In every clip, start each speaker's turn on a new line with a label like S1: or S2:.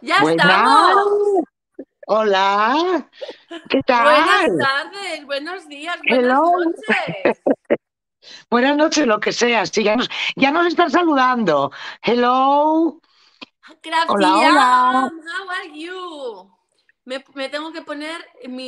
S1: Ya
S2: Buenas,
S1: estamos.
S2: hola, ¿qué
S1: Buenas
S2: tal?
S1: tardes, buenos días, buenas
S2: Hello,
S1: noches.
S2: buenas noches, lo que sea. Sí, ya nos están saludando. Hello, hola,
S1: Crafty
S2: hola,
S1: Jam, how are you? Me tengo que poner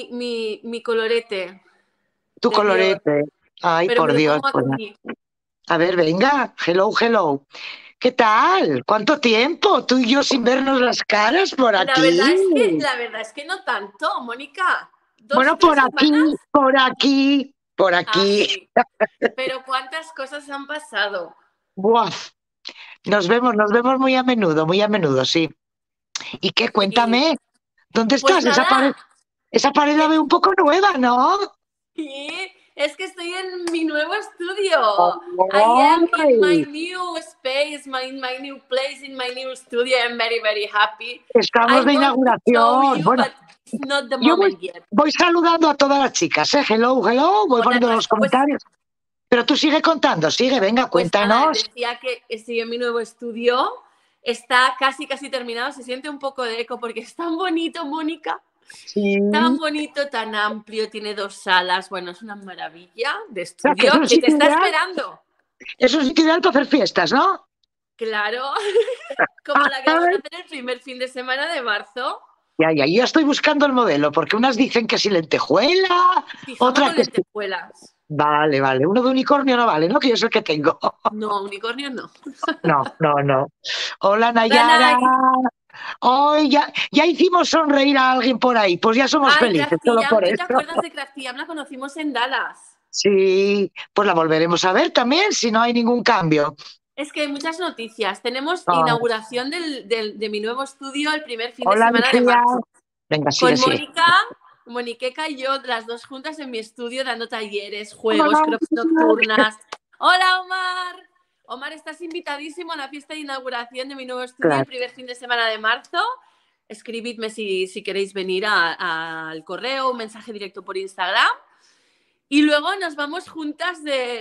S1: mi colorete
S2: tu
S1: de Dios,
S2: colorete. Ay,
S1: pero me
S2: por
S1: lo
S2: Dios.
S1: pongo
S2: Bueno,
S1: aquí.
S2: a ver, venga, hello, hello. ¿Qué tal? ¿Cuánto tiempo? Tú y yo sin vernos las caras por
S1: La verdad
S2: aquí.
S1: es que, la verdad es que no tanto, Mónica. Dos,
S2: Bueno,
S1: tres
S2: por aquí,
S1: semanas.
S2: por aquí, por
S1: Ah,
S2: aquí.
S1: sí. Pero cuántas cosas han pasado.
S2: Buah, nos vemos muy a menudo, sí. ¿Y qué?
S1: Sí.
S2: Cuéntame. ¿Dónde
S1: Pues
S2: estás?
S1: nada,
S2: Esa pared la veo un poco nueva, ¿no?
S1: sí, es que estoy en mi nuevo estudio. I am in my
S2: ¡Ay!
S1: new space, my new place, in my new studio. I'm very, very happy.
S2: Estamos
S1: I
S2: de
S1: want to show
S2: inauguración.
S1: you,
S2: Bueno,
S1: but it's not the
S2: yo voy,
S1: moment yet.
S2: voy saludando a todas las chicas, ¿eh? Hello, hello, voy
S1: Hola,
S2: poniendo los
S1: pues,
S2: comentarios. Pero tú sigue contando, sigue, venga,
S1: pues nada,
S2: cuéntanos.
S1: decía que estoy en mi nuevo estudio. Está casi, casi terminado. Se siente un poco de eco porque es tan bonito, Mónica.
S2: Sí.
S1: Tan bonito, tan amplio, tiene dos salas. Bueno, es una maravilla de
S2: O sea, que
S1: estudio que te está esperando.
S2: es un sitio ideal para hacer fiestas, ¿no?
S1: Claro, como la que vamos a
S2: Ay,
S1: hacer el primer fin de semana de marzo.
S2: ya, yo estoy buscando el modelo, porque unas dicen que si lentejuela,
S1: Pijama
S2: otra
S1: con
S2: que sí.
S1: lentejuelas.
S2: Vale, vale, uno de unicornio no vale, ¿no? Que yo es el que tengo.
S1: No, unicornio no.
S2: No, no, no. Hola,
S1: Hola,
S2: Nayara.
S1: Nay.
S2: Hoy ya hicimos sonreír a alguien por ahí, pues ya somos
S1: Ay,
S2: felices,
S1: Crafty
S2: solo
S1: Jam,
S2: por
S1: ¿tú te
S2: eso.
S1: acuerdas de Crafty Jam? La conocimos en Dallas.
S2: Sí, pues la volveremos a ver también si no hay ningún cambio.
S1: Es que hay muchas noticias. Tenemos
S2: Ah,
S1: inauguración de mi nuevo estudio el primer fin de
S2: hola,
S1: semana de
S2: Lucía.
S1: marzo.
S2: Venga, sigue,
S1: Con
S2: sigue.
S1: Mónica, Moniqueca y yo, las dos juntas en mi estudio, dando talleres, juegos,
S2: Hola.
S1: crops nocturnas. ¡Hola, Omar! Omar, estás invitadísimo a la fiesta de inauguración de mi nuevo estudio el
S2: Claro.
S1: primer fin de semana de marzo. Escribidme si queréis venir al correo, un mensaje directo por Instagram. Y luego nos vamos juntas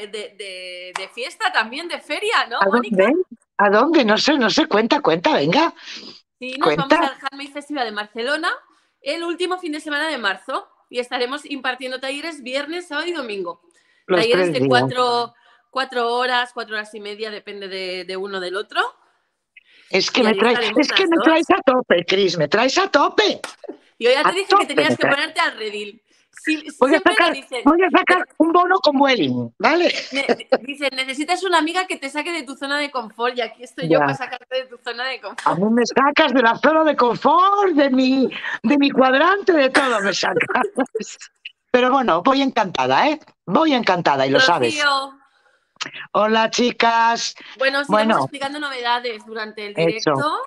S1: de fiesta también, de feria, ¿no,
S2: ¿A
S1: Mónica?
S2: dónde? ¿A dónde? No sé, cuenta, venga,
S1: Sí, nos
S2: cuenta.
S1: vamos al Handmade Festival de Barcelona el último fin de semana de marzo y estaremos impartiendo talleres viernes, sábado y domingo.
S2: Los
S1: Talleres
S2: tres
S1: de
S2: días.
S1: 4 horas, 4 horas y media, depende de uno del otro.
S2: Es que
S1: Y
S2: me
S1: ahí
S2: traes,
S1: estaremos
S2: es que
S1: las
S2: me
S1: dos.
S2: traes a tope, Cris, me traes a tope.
S1: Yo ya
S2: A
S1: te dije que
S2: tope
S1: tenías
S2: me
S1: que
S2: traes.
S1: ponerte al redil.
S2: Voy a
S1: Siempre lo
S2: sacar,
S1: dicen.
S2: voy a sacar un bono con Vueling, ¿vale?
S1: Dicen, necesitas una amiga que te saque de tu zona de confort y aquí estoy yo para
S2: Ya.
S1: sacarte de tu zona de
S2: A
S1: confort.
S2: mí me sacas de la zona de confort, de mi cuadrante, de todo me sacas. Pero bueno, voy encantada, ¿eh? Voy encantada y lo sabes.
S1: Rocío,
S2: Hola, chicas.
S1: bueno, os iremos
S2: Bueno,
S1: explicando novedades durante el
S2: eso.
S1: directo.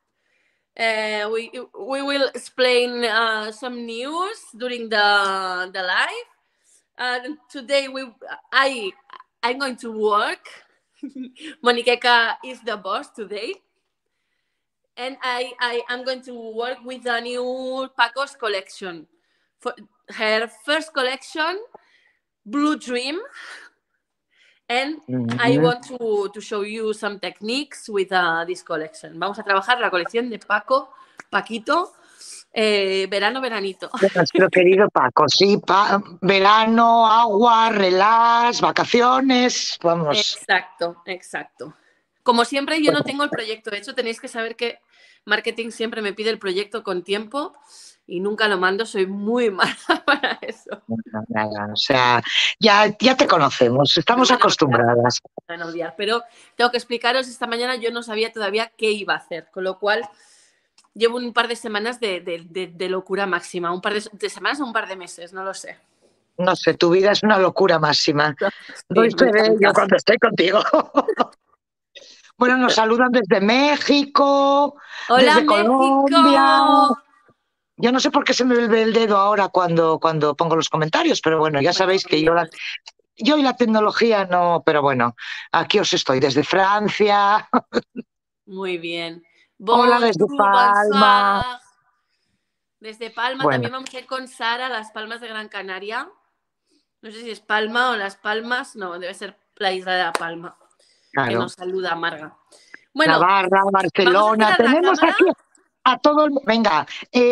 S1: We will explain some news during the live. Today I'm going to work. Monikeka is the boss today, and I am going to work with the new Paco's collection. For her first collection, Blue Dream, and I
S2: Mm.
S1: want to show you some techniques with this collection. Vamos a trabajar la colección de Paquito, verano, veranito.
S2: Nuestro querido Paco, sí, verano, agua, relax, vacaciones, vamos.
S1: Exacto, exacto. Como siempre, yo
S2: Pues,
S1: no tengo el proyecto hecho. Tenéis que saber que marketing siempre me pide el proyecto con tiempo y nunca lo mando. Soy muy mala para eso.
S2: nada, o sea, ya te conocemos,
S1: Me
S2: estamos
S1: van a odiar,
S2: acostumbradas.
S1: me van a odiar. Pero tengo que explicaros, esta mañana yo no sabía todavía qué iba a hacer, con lo cual llevo un par de semanas de locura máxima. Un par de semanas o un par de meses, no lo sé.
S2: No sé, tu vida es una locura máxima.
S1: Sí,
S2: Doy
S1: me
S2: fe de ello
S1: encanta.
S2: cuando estoy contigo. Bueno, nos saludan desde México,
S1: ¡Hola,
S2: desde
S1: México!
S2: Colombia. Yo no sé por qué se me ve el dedo ahora cuando pongo los comentarios, pero bueno, ya
S1: Bueno,
S2: sabéis que yo,
S1: problemas.
S2: yo y la tecnología no, pero bueno, aquí os estoy desde Francia.
S1: Muy bien.
S2: Hola desde
S1: Bonjour,
S2: Palma.
S1: bonsoir. Desde Palma
S2: Bueno,
S1: también vamos a ir con Sara a las Palmas de Gran Canaria. No sé si es Palma o Las Palmas. No, debe ser la isla de La Palma, que
S2: claro.
S1: nos saluda Marga. Bueno,
S2: Navarra,
S1: vamos a
S2: Barcelona,
S1: girar la
S2: tenemos
S1: cámara.
S2: aquí. a todo el... Venga,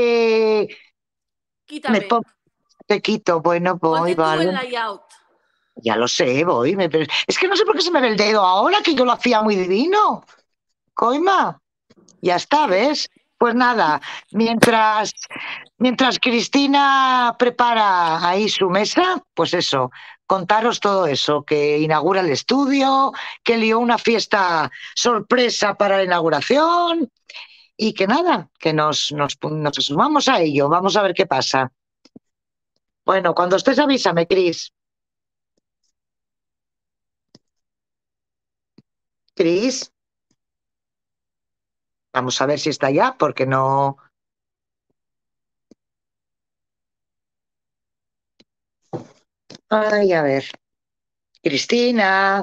S2: me
S1: Quítame.
S2: pongo, te quito, bueno, voy,
S1: Ponte tú
S2: vale.
S1: el layout.
S2: Ya lo sé, voy. Es que no sé por qué se me ve el dedo ahora, que yo lo hacía muy divino. Coima, ya está, ¿ves? Pues nada, mientras Cristina prepara ahí su mesa, pues eso, contaros todo eso, que inaugura el estudio, que lió una fiesta sorpresa para la inauguración y que nada, que nos sumamos a ello. Vamos a ver qué pasa. Bueno, cuando estés avísame, Cris. Cris, vamos a ver si está ya, porque no... Ay, a ver. Cristina.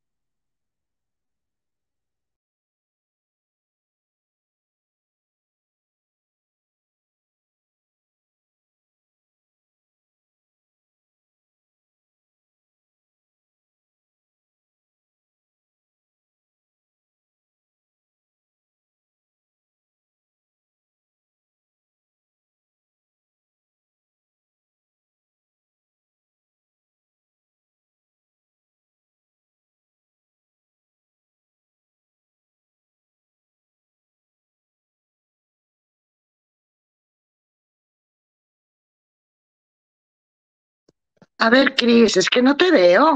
S2: A ver, Cris, es que no te veo.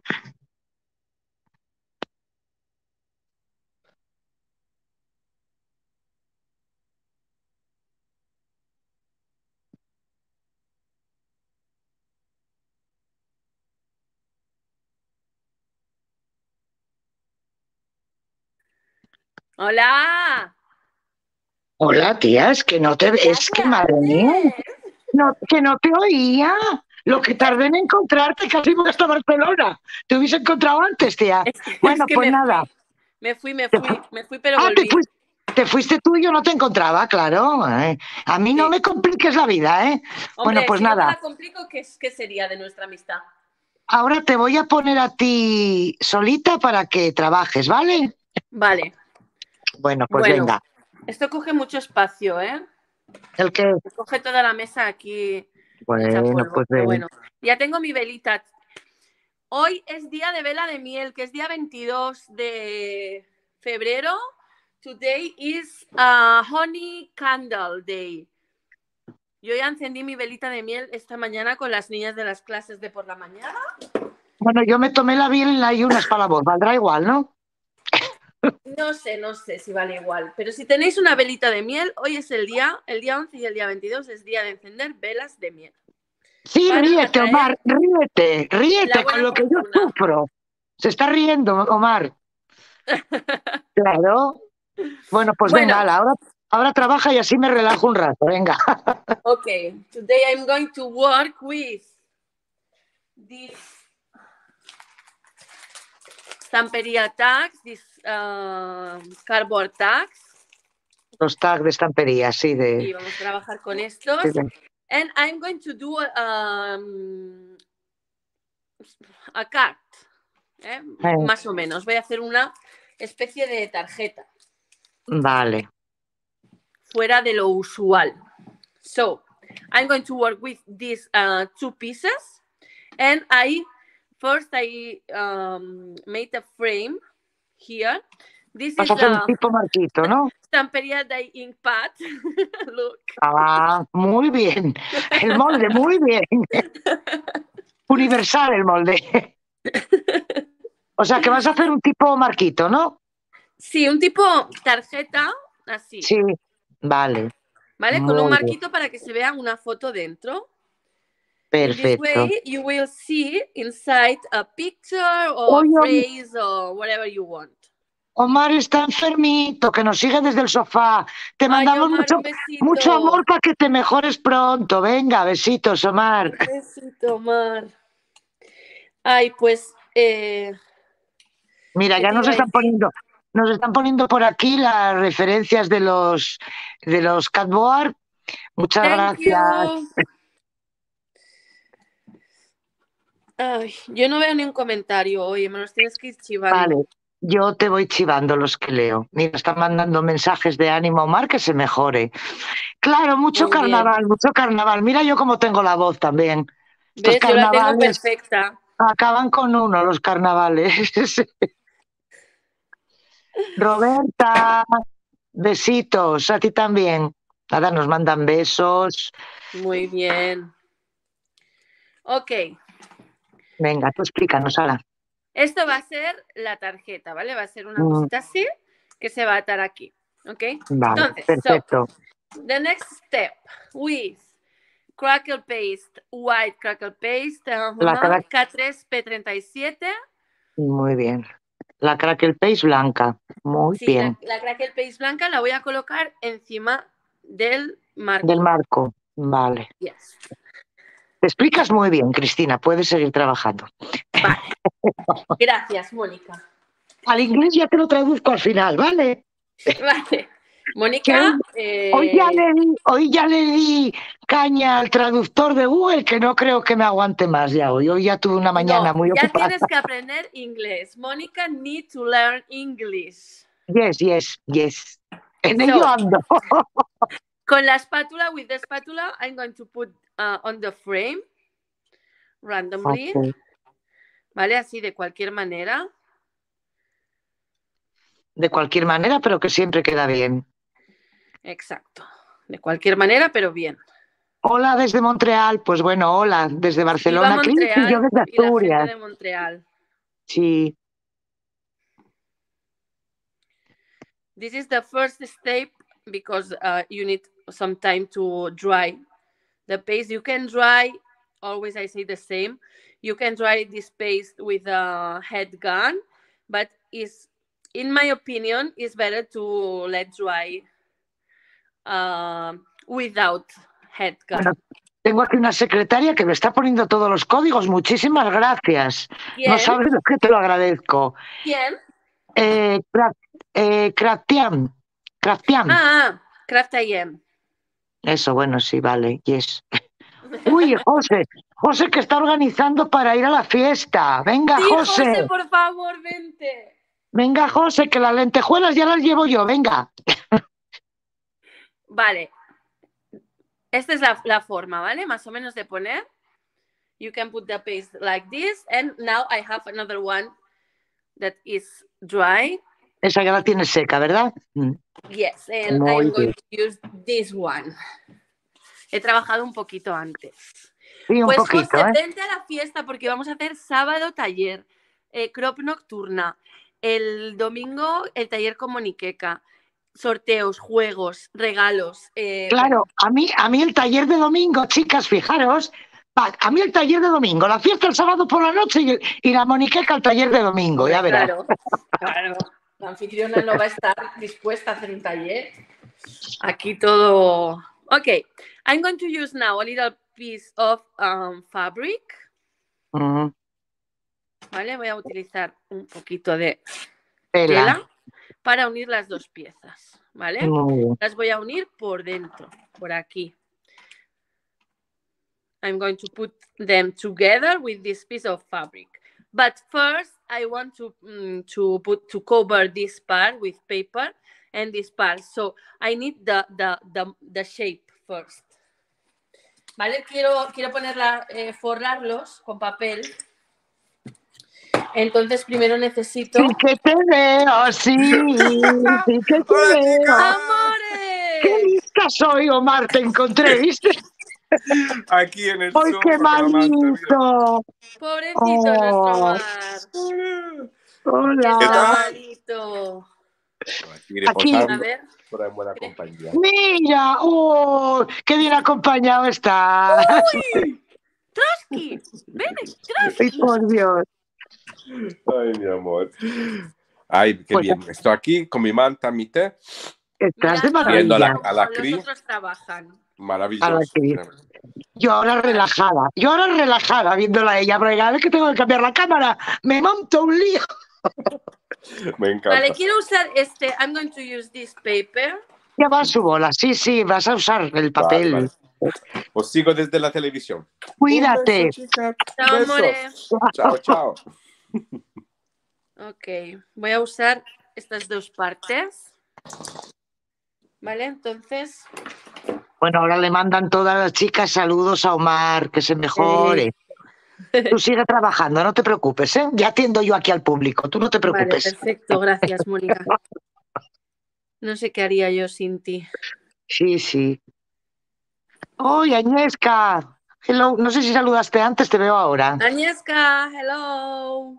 S1: Hola.
S2: Hola, tía, es que no te
S1: Tía,
S2: es
S1: ¿qué
S2: que madre mía,
S1: haces?
S2: no, que no te oía. Lo que tardé en encontrarte, casi voy hasta Barcelona. Te hubiese encontrado antes, tía.
S1: Es
S2: Bueno,
S1: que
S2: pues nada.
S1: me fui, pero
S2: Ah,
S1: volví.
S2: te fuiste tú y yo no te encontraba, claro. A mí no
S1: Sí.
S2: me compliques la vida, ¿eh? Bueno,
S1: Hombre,
S2: pues
S1: si no te
S2: nada.
S1: la complico, ¿qué sería de nuestra amistad?
S2: Ahora te voy a poner a ti solita para que trabajes, ¿vale?
S1: Vale.
S2: Bueno, pues
S1: Bueno,
S2: venga.
S1: esto coge mucho espacio, ¿eh?
S2: El que,
S1: Coge toda la mesa aquí hecha
S2: bueno,
S1: polvo.
S2: pues
S1: Pero
S2: ven.
S1: bueno, ya tengo mi velita. Hoy es día de vela de miel, que es día 22 de febrero. Today is Honey Candle Day. Yo ya encendí mi velita de miel esta mañana con las niñas de las clases de por la mañana.
S2: Bueno, yo me tomé la biela y unas para la voz, valdrá igual, ¿no?
S1: No sé si vale igual, pero si tenéis una velita de miel, hoy es el día 11 y el día 22 es día de encender velas de miel
S2: Sí,
S1: para
S2: ríete,
S1: atraer
S2: Omar, ríete,
S1: la
S2: ríete con
S1: buena
S2: lo que yo
S1: fortuna.
S2: sufro. Se está riendo, Omar. Claro. Bueno, pues venga,
S1: Bueno,
S2: ala, ahora trabaja y así me relajo un rato, venga.
S1: okay, today I'm going to work with this stamperia tags, this cardboard tags.
S2: Los tags de estampería, sí,
S1: Y vamos a trabajar con estos.
S2: de-
S1: And I'm going to do a card,
S2: eh,
S1: más o menos. Voy a hacer una especie de tarjeta
S2: vale.
S1: fuera de lo usual. So, I'm going to work with these two pieces. And I made a frame here. This
S2: Vas
S1: is
S2: a hacer un
S1: a
S2: tipo marquito, ¿no?
S1: Stamperia Dye ink pad. Look.
S2: Ah, muy bien. El molde, muy bien. Universal el molde. O sea, que vas a hacer un tipo marquito, ¿no?
S1: Sí, un tipo tarjeta así,
S2: Sí, vale.
S1: ¿vale? Con un
S2: Muy bien.
S1: marquito para que se vea una foto dentro. In this
S2: Perfecto.
S1: way, you will see inside a picture or a
S2: Oye,
S1: phrase or whatever you want.
S2: Omar está enfermito, que nos sigue desde el sofá. Te
S1: Ay,
S2: mandamos
S1: Omar,
S2: mucho,
S1: un
S2: mucho
S1: besito.
S2: amor para que te mejores pronto. Venga, besitos, Omar.
S1: Un besito, Omar. Ay, pues,
S2: Mira,
S1: ¿qué
S2: ya
S1: te iba a decir?
S2: nos están poniendo por aquí las referencias de los catboard. Muchas
S1: Thank
S2: gracias.
S1: you. Ay, yo no veo ni un comentario, oye, me los tienes que ir
S2: Vale,
S1: chivando.
S2: Yo te voy chivando los que leo. Mira, están mandando mensajes de ánimo a Omar que se mejore. Claro, mucho
S1: Muy bien.
S2: carnaval, mucho carnaval. Mira yo cómo tengo la voz también. Estos
S1: ¿Ves? Yo la tengo
S2: carnavales
S1: perfecta.
S2: acaban con uno, los carnavales. Roberta, besitos, a ti también. Nada, nos mandan besos.
S1: Muy bien. Ok.
S2: Venga, tú explícanos, Ala.
S1: Esto va a ser la tarjeta, ¿vale? Va a ser una
S2: Mm,
S1: cosita así que se va a atar aquí. ¿Ok?
S2: vale,
S1: Entonces,
S2: perfecto.
S1: the next step with crackle paste, white crackle paste, K3P37.
S2: Muy bien. La crackle paste blanca. Muy
S1: Sí,
S2: bien.
S1: la crackle paste blanca la voy a colocar encima del
S2: Del
S1: marco.
S2: marco. Vale.
S1: Yes.
S2: Te explicas muy bien, Cristina. Puedes seguir trabajando.
S1: Vale. Gracias, Mónica.
S2: Al inglés ya te lo traduzco al final, ¿vale?
S1: Vale.
S2: Que
S1: Mónica,
S2: hoy ya le di caña al traductor de Google, que no creo que me aguante más ya hoy. Hoy ya tuve una mañana
S1: no,
S2: muy
S1: ya
S2: ocupada.
S1: tienes que aprender inglés. Mónica need to learn English.
S2: Yes, yes, yes. En ello
S1: So,
S2: ando.
S1: con la espátula, with the spatula, I'm going to put on the frame randomly,
S2: Okay.
S1: ¿vale? Así de cualquier manera.
S2: De cualquier manera, pero que siempre queda bien.
S1: Exacto. De cualquier manera, pero bien.
S2: Hola desde Montreal. Pues bueno, hola desde
S1: Viva
S2: Barcelona, Cris, y yo
S1: Montreal
S2: desde
S1: y la gente
S2: Asturias.
S1: de Montreal.
S2: Sí,
S1: This is the first step because you need some time to dry the paste. You can dry, always I say the same, you can dry this paste with a head gun, but is in my opinion, it's better to let dry without head
S2: bueno,
S1: gun.
S2: tengo aquí una secretaria que me está poniendo todos los códigos. Muchísimas gracias. No
S1: ¿Quién?
S2: sabes lo que te lo agradezco.
S1: ¿Quién?
S2: Craftian. Craftian.
S1: Craft IM.
S2: Eso, bueno, sí, vale. Yes. Uy, José. José que está organizando para ir a la fiesta. Venga,
S1: Sí,
S2: José.
S1: José, por favor, vente.
S2: Venga, José, que las lentejuelas ya las llevo yo. Venga.
S1: Vale. Esta es la forma, ¿vale? Más o menos de poner. You can put the paste like this. And now I have another one that is dry.
S2: Esa ya la tienes seca, ¿verdad?
S1: Yes, and
S2: Muy
S1: I'm going
S2: bien.
S1: to use this one. He trabajado un poquito antes.
S2: Sí, un
S1: Pues
S2: poquito,
S1: José,
S2: ¿eh?
S1: vente a la fiesta porque vamos a hacer sábado taller, crop nocturna, el domingo el taller con Moniqueca, sorteos, juegos, regalos. Bueno,
S2: Claro, a mí el taller de domingo, chicas, fijaros, a mí el taller de domingo, la fiesta el sábado por la noche y la moniqueca el taller de domingo, ya
S1: hombre,
S2: verás.
S1: claro, claro. La anfitriona no va a estar dispuesta a hacer un taller. Aquí todo. Ok, I'm going to use now a little piece of fabric.
S2: Mm,
S1: ¿Vale? Voy a utilizar un poquito de
S2: tela.
S1: tela para unir las dos piezas, ¿vale?
S2: Muy bien.
S1: Las voy a unir por dentro, por aquí. I'm going to put them together with this piece of fabric. But first, I want to cover this part with paper and this part. So I need the shape first. ¿Vale? Quiero ponerla, forrarlos con papel. Entonces primero necesito...
S2: Sí que te veo, sí, sí que te
S3: ¡Hola,
S2: veo.
S3: chicas!
S2: ¡Qué
S1: ¡Amores!
S2: lista soy, Omar! Te encontré, ¿viste?
S3: Aquí en el
S2: ¡Ay, qué
S3: sofá con la manta, mira.
S2: malito!
S1: Pobrecito nuestro
S2: Oh,
S1: mar.
S3: Hola. ¿Qué
S1: Está
S2: hola.
S3: tal?
S1: malito.
S3: Aquí
S2: Aquí,
S1: A
S3: reposando,
S1: ver.
S3: pero en buena compañía.
S2: mira, ¡oh! ¡Qué bien acompañado estás!
S1: ¡Uy! ¡Trotsky! ¡Ven,
S2: ¡Ay,
S1: Trotsky!
S2: por Dios!
S3: Ay, mi amor. Ay, qué
S2: Pues
S3: bien. Estoy aquí con mi manta, mi té,
S2: estás de
S1: Mirando
S3: viendo
S2: maravilla.
S3: a
S1: cómo
S3: la
S1: los
S3: Cris.
S1: otros trabajan.
S2: A la
S3: Maravilloso.
S2: actriz. Yo ahora relajada. Yo ahora relajada viéndola a ella, porque cada vez que tengo que cambiar la cámara, me monto un lío.
S3: Me encanta.
S1: Vale, quiero usar este. I'm going to use this paper.
S2: Ya va a su bola. Sí, sí, vas a usar el
S3: Vale,
S2: papel.
S3: vale. Os sigo desde la televisión. Un
S2: Cuídate.
S3: beso, chicas.
S1: Chao,
S3: Besos.
S1: amores.
S3: Chao, chao.
S1: Ok, voy a usar estas dos partes. Vale, entonces...
S2: Bueno, ahora le mandan todas las chicas saludos a Omar, que se mejore. Tú sigue trabajando, no te preocupes, ¿eh? Ya atiendo yo aquí al público, tú no te
S1: Vale,
S2: preocupes.
S1: perfecto, gracias, Mónica. No sé qué haría yo sin ti.
S2: Sí, sí. ¡Oye, Agnieszka! Hello. No sé si saludaste antes, te veo ahora.
S1: Agnieszka, hello.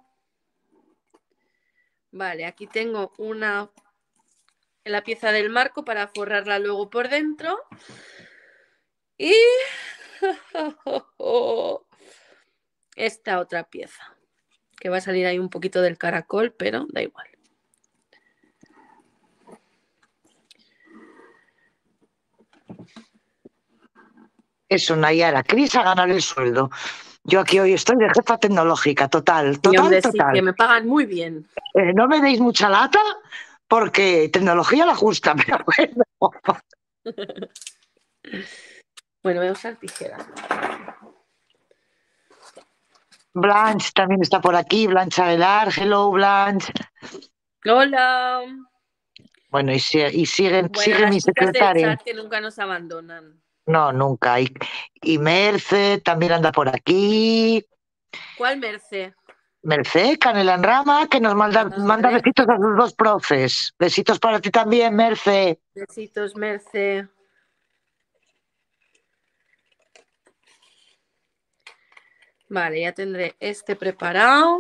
S1: Vale, aquí tengo la pieza del marco para forrarla luego por dentro. Y esta otra pieza, que va a salir ahí un poquito del caracol, pero da igual.
S2: Eso, Nayara. Cris a ganar el sueldo. Yo aquí hoy estoy de jefa tecnológica, total,
S1: Y hombre, sí,
S2: total.
S1: que me pagan muy bien.
S2: No me deis mucha lata porque tecnología la justa, pero bueno.
S1: Bueno, voy a usar tijeras.
S2: Blanche también está por aquí, Blanche Adelar. Hello, Blanche.
S1: Hola.
S2: Bueno, sigue
S1: Bueno,
S2: mi
S1: las chicas del
S2: secretaria.
S1: chat que nunca nos abandonan.
S2: No, nunca. Y Merce también anda por aquí.
S1: ¿Cuál Merce?
S2: Merce, Canela en Rama, que nos manda
S1: Vale.
S2: besitos a sus dos profes. Besitos para ti también, Merce.
S1: Besitos, Merce. Vale, ya tendré este preparado.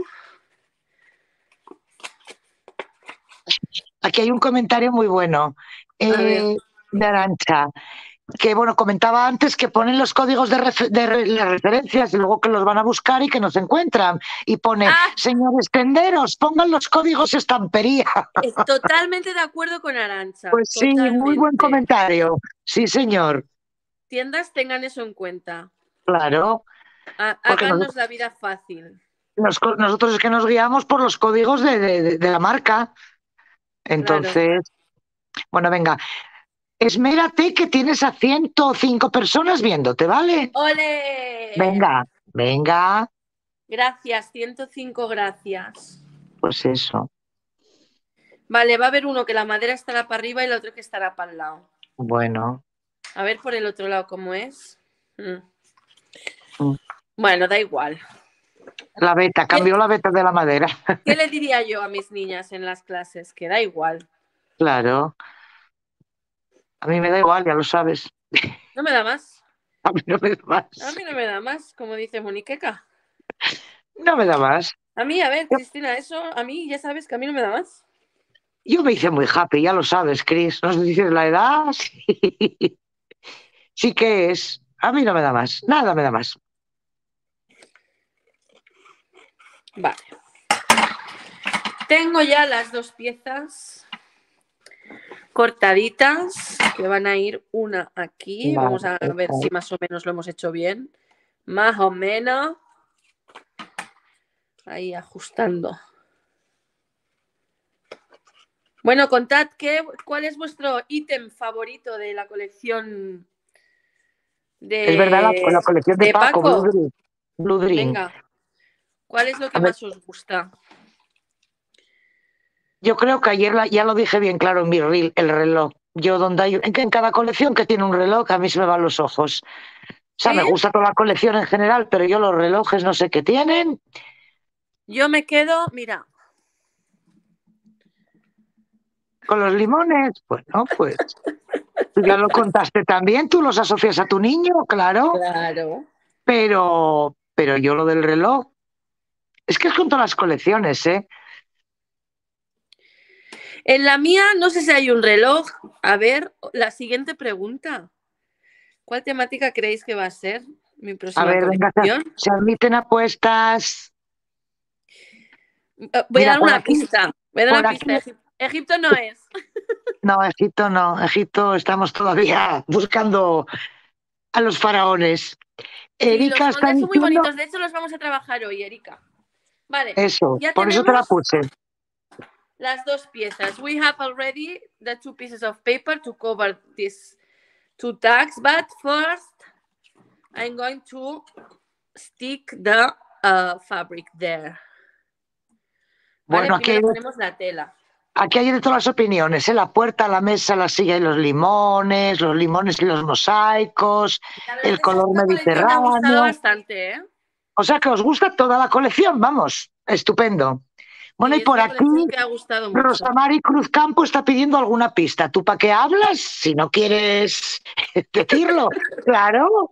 S2: Aquí hay un comentario muy bueno
S1: ver.
S2: de Arantxa, que bueno, comentaba antes que ponen los códigos de las referencias y luego que los van a buscar y que nos encuentran. Y pone, señores tenderos, pongan los códigos estampería.
S1: Totalmente de acuerdo con Arantxa.
S2: Pues sí, muy buen comentario. Sí, señor.
S1: Tiendas tengan eso en cuenta.
S2: Claro.
S1: Háganos la vida fácil.
S2: Nosotros es que nos guiamos por los códigos de la marca. Entonces, claro. Bueno, venga. Esmérate que tienes a 105 personas viéndote, ¿vale?
S1: ¡Ole!
S2: Venga.
S1: Gracias, 105 gracias.
S2: Pues eso.
S1: Vale, va a haber uno que la madera estará para arriba y el otro que estará para el lado.
S2: Bueno.
S1: A ver por el otro lado cómo es. Bueno, da igual.
S2: La beta, cambió la beta de la madera.
S1: ¿Qué le diría yo a mis niñas en las clases? Que da igual.
S2: Claro. A mí me da igual, ya lo sabes.
S1: ¿No me da más?
S2: A mí no me da más.
S1: A mí no me da más, como dice Moniqueca.
S2: No me da más.
S1: A mí, a ver, Cristina, eso a mí ya sabes que a mí no me da más.
S2: Yo me hice muy happy, ya lo sabes, Cris. No sé si dices la edad. Sí. Sí que es. A mí no me da más. Nada me da más.
S1: Vale. Tengo ya las dos piezas cortaditas, que van a ir una aquí. Vale, vamos a ver si más o menos lo hemos hecho bien. Más o menos. Ahí ajustando. Bueno, contad cuál es vuestro ítem favorito de la colección de...
S2: Es verdad, la colección de Paco. Blue Dream.
S1: Venga, ¿cuál es lo que más os gusta?
S2: Yo creo que ayer ya lo dije bien claro en mi reel, el reloj. Yo donde hay, en cada colección que tiene un reloj, a mí se me van los ojos. O sea, ¿sí? Me gusta toda la colección en general, pero yo los relojes no sé qué tienen.
S1: Yo me quedo, mira.
S2: Con los limones, bueno, pues tú ya lo contaste también, tú los asocias a tu niño, claro.
S1: Claro.
S2: Pero yo lo del reloj, es que es con todas las colecciones, ¿eh?
S1: En la mía no sé si hay un reloj. A ver, la siguiente pregunta. ¿Cuál temática creéis que va a ser mi próxima colección?
S2: Venga, se admiten apuestas.
S1: Voy a dar una pista. Egipto no es.
S2: No, Egipto no. Egipto estamos todavía buscando a los faraones. Erika
S1: sí, los moldes
S2: está
S1: son muy bonitos. De hecho, los vamos a trabajar hoy, Erika. Vale.
S2: Eso,
S1: ya
S2: por eso te la puse.
S1: Las dos piezas. We have already the 2 pieces of paper to cover these 2 tags, but first I'm going to stick the fabric there. Vale,
S2: Bueno,
S1: primero ponemos la tela.
S2: aquí hay de todas las opiniones, ¿eh? La puerta, la mesa, la silla y los limones y los mosaicos,
S1: La verdad
S2: el
S1: es que
S2: color
S1: esta colección me ha gustado
S2: mediterráneo.
S1: bastante, ¿eh?
S2: O sea que os gusta toda la colección, vamos, estupendo. Bueno,
S1: Sí,
S2: y
S1: es
S2: por
S1: una
S2: aquí,
S1: colección que ha gustado mucho.
S2: Rosamari Cruzcampo está pidiendo alguna pista. ¿Tú para qué hablas? Si no quieres decirlo, claro.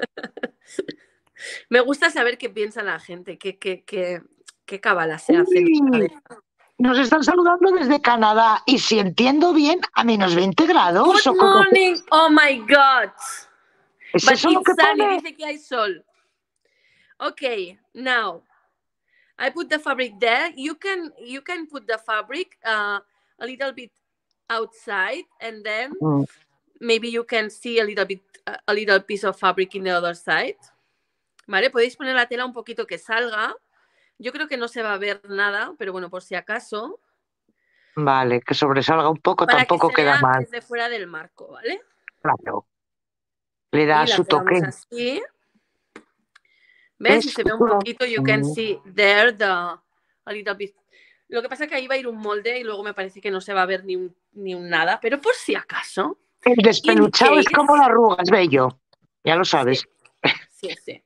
S1: Me gusta saber qué piensa la gente, qué cábala se hace en su
S2: Uy,
S1: cabeza.
S2: nos están saludando desde Canadá y si entiendo bien, a -20 grados.
S1: Good morning, oh my God.
S2: ¿Es
S1: But
S2: eso lo que
S1: it's sunny,
S2: pone?
S1: dice que hay sol. Okay, now I put the fabric there. You can put the fabric a little bit outside, and then maybe you can see a little piece of fabric in the other side. Vale, podéis poner la tela un poquito que salga. Yo creo que no se va a ver nada, pero bueno, por si acaso.
S2: Vale, que sobresalga un poco,
S1: Para que
S2: tampoco
S1: se
S2: queda
S1: vea
S2: mal.
S1: desde fuera del marco, ¿vale?
S2: Claro. Le da
S1: Y la
S2: su toque.
S1: pegamos así. ¿Ves? Si se ve un poquito, you can see there a little bit. Lo que pasa es que ahí va a ir un molde y luego me parece que no se va a ver ni un nada, pero por si acaso.
S2: El despeluchado es como la arruga, es bello. Ya lo sabes.
S1: Sí, sí.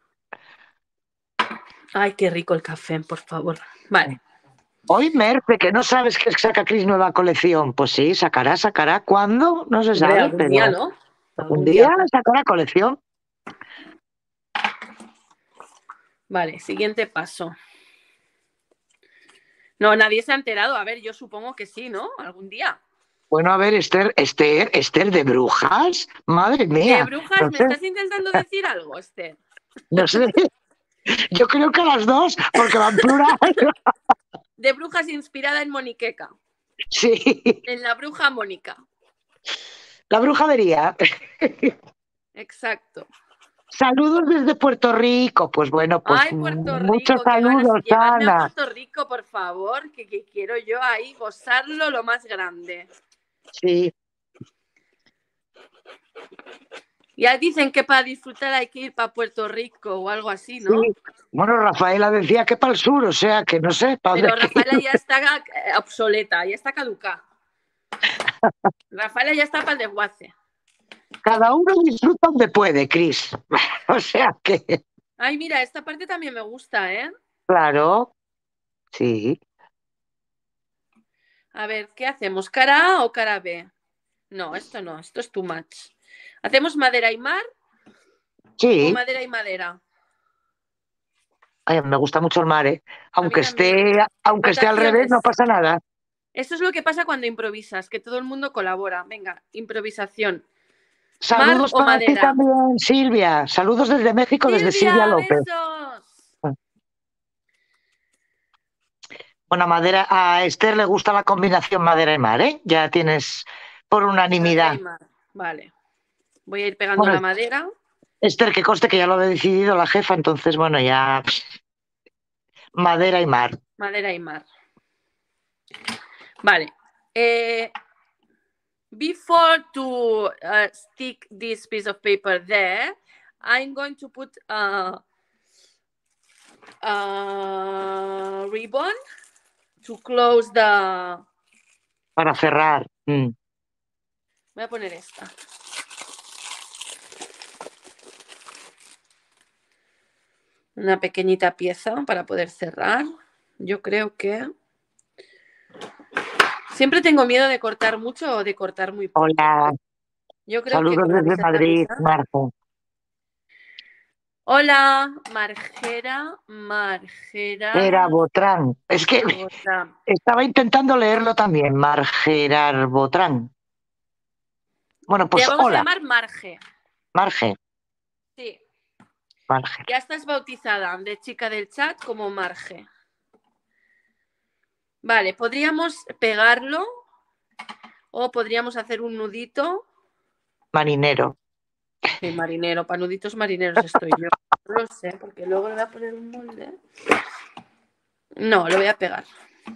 S1: Ay, qué rico el café, por favor. Vale.
S2: Hoy, Merce, que no sabes que saca Cris nueva colección. Pues sí, sacará. ¿Cuándo? No se sabe.
S1: Algún día, ¿no?
S2: Algún día sacará colección.
S1: Vale, siguiente paso. No, nadie se ha enterado. A ver, yo supongo que sí, ¿no? Algún día.
S2: Bueno, a ver, Esther, ¿de brujas? Madre mía.
S1: ¿De brujas?
S2: No
S1: ¿Me
S2: sé.
S1: estás intentando decir algo, Esther?
S2: No sé. Yo creo que las dos, porque van plural.
S1: De brujas inspirada en Moniqueca.
S2: Sí.
S1: En la bruja Mónica.
S2: La brujería.
S1: Exacto.
S2: Saludos desde Puerto Rico. Pues bueno, pues
S1: Ay, Puerto Rico,
S2: muchos
S1: qué ganas.
S2: saludos,
S1: Llevadme a
S2: Ana.
S1: Puerto Rico, por favor, que quiero yo ahí gozarlo lo más grande.
S2: Sí.
S1: Ya dicen que para disfrutar hay que ir para Puerto Rico o algo así, ¿no?
S2: Sí. Bueno, Rafaela decía que para el sur, o sea, que no sé.
S1: Pero Rafaela ya está obsoleta, ya está caducada. Rafaela ya está para el desguace.
S2: Cada uno disfruta donde puede, Cris. O sea que...
S1: Ay, mira, esta parte también me gusta, ¿eh?
S2: Claro, sí.
S1: A ver, ¿qué hacemos? ¿Cara A o cara B? No, esto es too much. ¿Hacemos madera y mar?
S2: Sí.
S1: ¿O madera y madera?
S2: Ay, me gusta mucho el mar, ¿eh? Aunque esté al revés, no pasa nada.
S1: Esto es lo que pasa cuando improvisas, que todo el mundo colabora. Venga, improvisación.
S2: Saludos
S1: ¿Mar o
S2: para ti
S1: madera?
S2: también, Silvia. Saludos desde México, desde Silvia López.
S1: ¡Besos!
S2: Bueno, a Esther le gusta la combinación madera y mar, ¿eh? Ya tienes por unanimidad.
S1: Vale. Voy a ir pegando la madera.
S2: Esther, que conste que ya lo ha decidido la jefa, entonces, bueno, ya... Madera y mar.
S1: Madera y mar. Vale. Before to stick this piece of paper there, I'm going to put a ribbon to close the...
S2: Para cerrar.
S1: Voy a poner esta. Una pequeñita pieza para poder cerrar. Yo creo que... Siempre tengo miedo de cortar mucho o de cortar muy poco.
S2: Hola.
S1: Yo creo
S2: saludos
S1: que
S2: desde Madrid, Marco.
S1: Hola, Margera.
S2: Era Botrán. Es que
S1: Botrán.
S2: estaba intentando leerlo también. Margerar Botrán. Bueno, pues
S1: te vamos
S2: hola.
S1: a llamar Marge.
S2: Marge.
S1: Sí.
S2: Marge.
S1: Ya estás bautizada de chica del chat como Marge. Vale, podríamos pegarlo o podríamos hacer un nudito.
S2: Marinero.
S1: Sí, marinero, para nuditos marineros estoy yo. No lo sé, porque luego le voy a poner un molde. No, lo voy a pegar.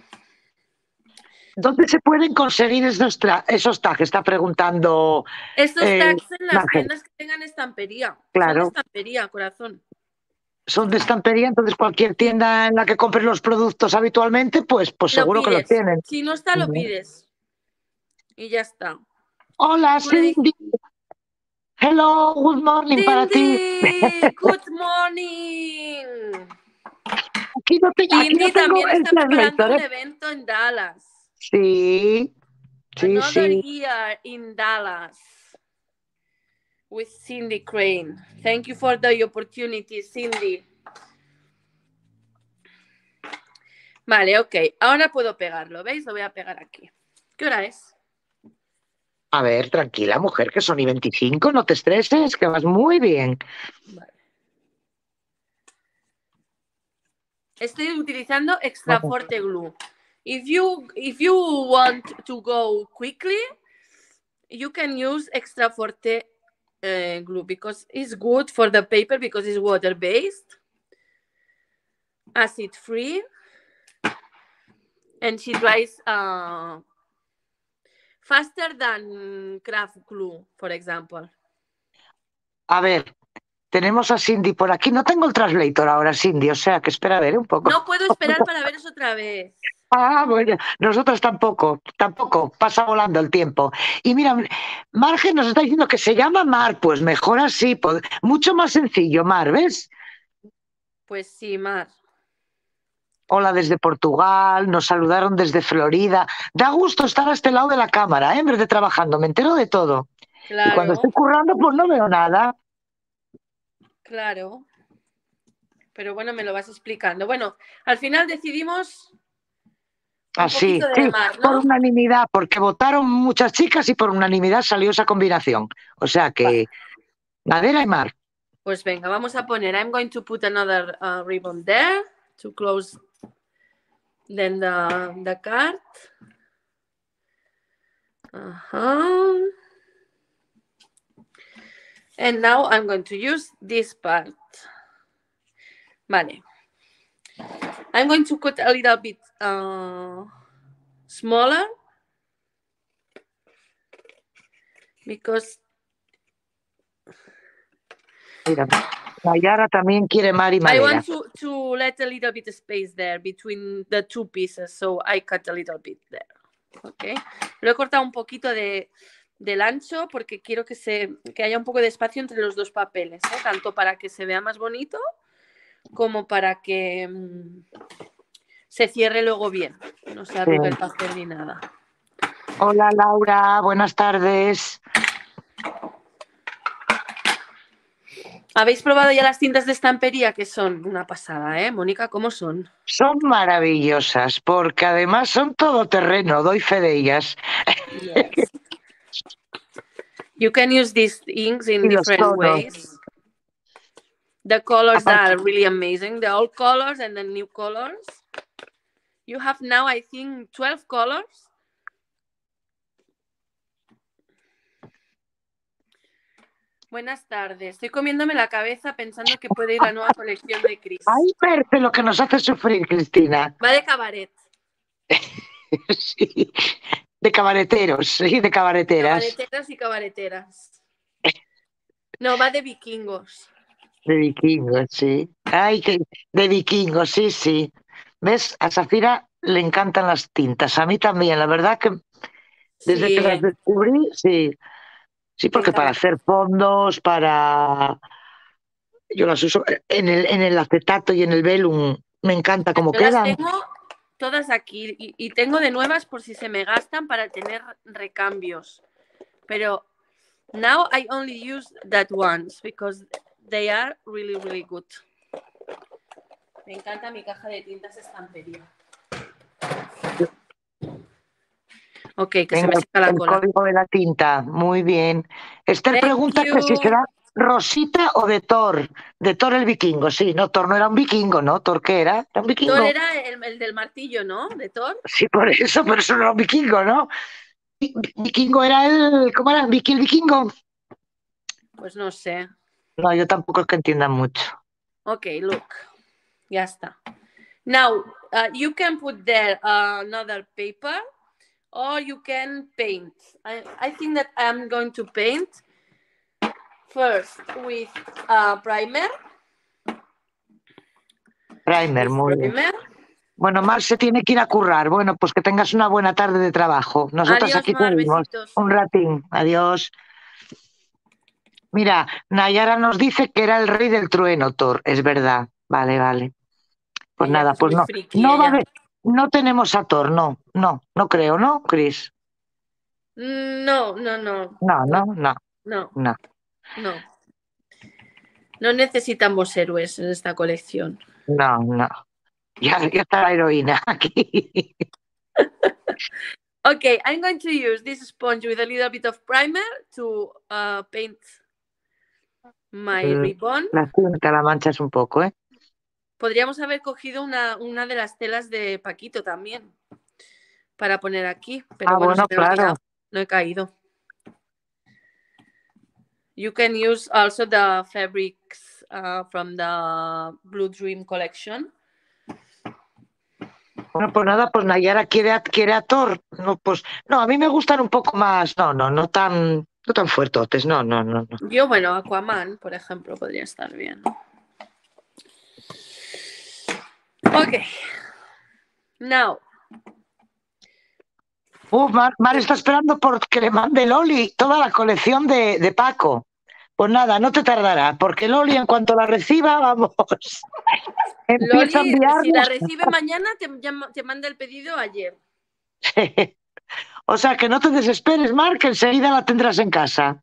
S2: ¿Dónde se pueden conseguir esos tags? Está preguntando.
S1: Estos tags en las
S2: Marge.
S1: tiendas que tengan estampería.
S2: Claro.
S1: Son de estampería, corazón.
S2: son de estampería, entonces cualquier tienda en la que compres los productos habitualmente, pues
S1: Lo
S2: seguro que los
S1: pides.
S2: tienen.
S1: Si no está, lo pides. Y ya está.
S2: Hola,
S1: Tú le dices,
S2: Cindy. Hello, good morning para ti.
S1: Cindy, good morning.
S2: Aquí no
S1: Cindy
S2: tengo
S1: también
S2: el
S1: está preparando
S2: translator,
S1: un
S2: ¿eh?
S1: evento en Dallas.
S2: Sí, sí,
S1: Another
S2: sí.
S1: year in Dallas with Cindy Crane. Thank you for the opportunity, Cindy. Vale, ok. Ahora puedo pegarlo, ¿veis? Lo voy a pegar aquí. ¿Qué hora es?
S2: A ver, tranquila, mujer, que son y 25, no te estreses, que vas muy bien.
S1: Vale. Estoy utilizando Extra Forte Glue. If you want to go quickly, you can use Extra Forte glue because it's good for the paper because it's water-based, acid-free, and she dries faster than craft glue, for example.
S2: A ver, tenemos a Cindy por aquí. No tengo el translator ahora, Cindy, o sea que espera a ver un poco.
S1: No puedo esperar para veros otra vez.
S2: Ah, bueno, nosotros tampoco, pasa volando el tiempo. Y mira, Marge nos está diciendo que se llama Mar, pues mejor así, mucho más sencillo, Mar, ¿ves?
S1: Pues sí, Mar.
S2: Hola desde Portugal, nos saludaron desde Florida. Da gusto estar a este lado de la cámara, ¿eh? En vez de trabajando, me entero de todo. Y cuando
S1: Claro,
S2: estoy currando, pues no veo nada.
S1: claro. Pero bueno, me lo vas explicando. Bueno, al final decidimos un
S2: Así,
S1: poquito
S2: sí,
S1: de Mar,
S2: por
S1: ¿no?
S2: unanimidad, porque votaron muchas chicas y por unanimidad salió esa combinación. O sea
S1: Vale.
S2: que madera y mar.
S1: Pues venga, vamos a poner. I'm going to put another ribbon there to close then the card. And now I'm going to use this part. Vale. I'm going to cut a little bit smaller because
S2: Mira, Nayara también quiere mar y
S1: I
S2: madera.
S1: want to let a little bit of space there between the two pieces, so I cut a little bit there. Okay. Lo he cortado un poquito del ancho porque quiero que haya un poco de espacio entre los dos papeles, ¿eh? Tanto para que se vea más bonito como para que se cierre luego bien, no se arrugue el papel ni nada.
S2: Hola Laura, buenas tardes.
S1: ¿Habéis probado ya las cintas de estampería? Que son una pasada, ¿eh? Mónica, ¿cómo son?
S2: Son maravillosas porque además son todoterreno, doy fe de ellas.
S1: Yes. You can use these inks in different ways. The colors are really amazing. The old colors and the new colors. You have now, I think, 12 colors. Buenas tardes. Estoy comiéndome la cabeza pensando que puede ir la nueva colección de Chris.
S2: Ay, verte lo que nos hace sufrir, Cristina.
S1: Va de cabaret.
S2: Sí, de cabareteros, sí, de cabareteras.
S1: Cabareteras y cabareteras. No, va de vikingos.
S2: De vikingos, sí. Ay, de vikingos, sí, sí. ¿Ves? A Safira le encantan las tintas. A mí también, la verdad que desde que las descubrí, sí. Sí, porque para hacer fondos, yo las uso en el acetato y en el velum, me encanta cómo quedan.
S1: Las tengo todas aquí y tengo de nuevas por si se me gastan para tener recambios. Pero now I only use that once because they are really, really good. Me encanta mi caja de tintas estampería. Ok, que
S2: venga,
S1: se me seca la cola.
S2: El código de la tinta, muy bien. Esther pregunta que si será Rosita o de Thor. De Thor el vikingo, sí. No, Thor no era un vikingo, ¿no? ¿Thor qué era? ¿Era un vikingo?
S1: Thor era el del martillo, ¿no? ¿De Thor?
S2: Sí, por eso, pero eso no era un vikingo, ¿no? Vikingo era ¿cómo era? ¿El vikingo?
S1: Pues no sé.
S2: No, yo tampoco es que entienda mucho.
S1: Ok, look. Ya está. Now, you can put there another paper or you can paint. I think that I'm going to paint first with primer.
S2: Primer,
S1: is
S2: muy bien.
S1: primer.
S2: Bueno, Mar se tiene que ir a currar. Bueno, pues que tengas una buena tarde de trabajo. Nosotras
S1: Adiós,
S2: aquí
S1: Mar,
S2: seguimos.
S1: besitos.
S2: Un ratín. Adiós. Mira, Nayara nos dice que era el rey del trueno, Thor. Es verdad. Vale, vale. Pues
S1: Ella
S2: nada,
S1: es
S2: pues
S1: muy
S2: no.
S1: friki,
S2: No va a
S1: ella.
S2: haber, no tenemos a Thor, no creo, ¿no, Chris?
S1: No, no, no.
S2: No,
S1: No,
S2: no, no,
S1: no,
S2: no.
S1: no. No necesitamos héroes en esta colección.
S2: No, no. Ya está la heroína aquí.
S1: Okay, I'm going to use this sponge with a little bit of primer to paint my ribbon.
S2: La cinta la manchas un poco, ¿eh?
S1: Podríamos haber cogido una de las telas de Paquito también para poner aquí, pero bueno,
S2: bueno,
S1: se me ha
S2: claro.
S1: olvidado. No he caído. You can use also the fabrics from the Blue Dream collection.
S2: Bueno, pues nada, pues Nayara quiere a Thor. No, pues, no, a mí me gustan un poco más, no tan fuertotes, no.
S1: Yo, bueno, Aquaman, por ejemplo, podría estar bien. Ok. Now.
S2: Mar está esperando porque le mande Loli toda la colección de Paco. Pues nada, no te tardará, porque Loli en cuanto la reciba, vamos, empieza a
S1: Loli, si la
S2: enviarnos.
S1: recibe mañana, te manda el pedido ayer.
S2: O sea, que no te desesperes, Mar, que enseguida la tendrás en casa.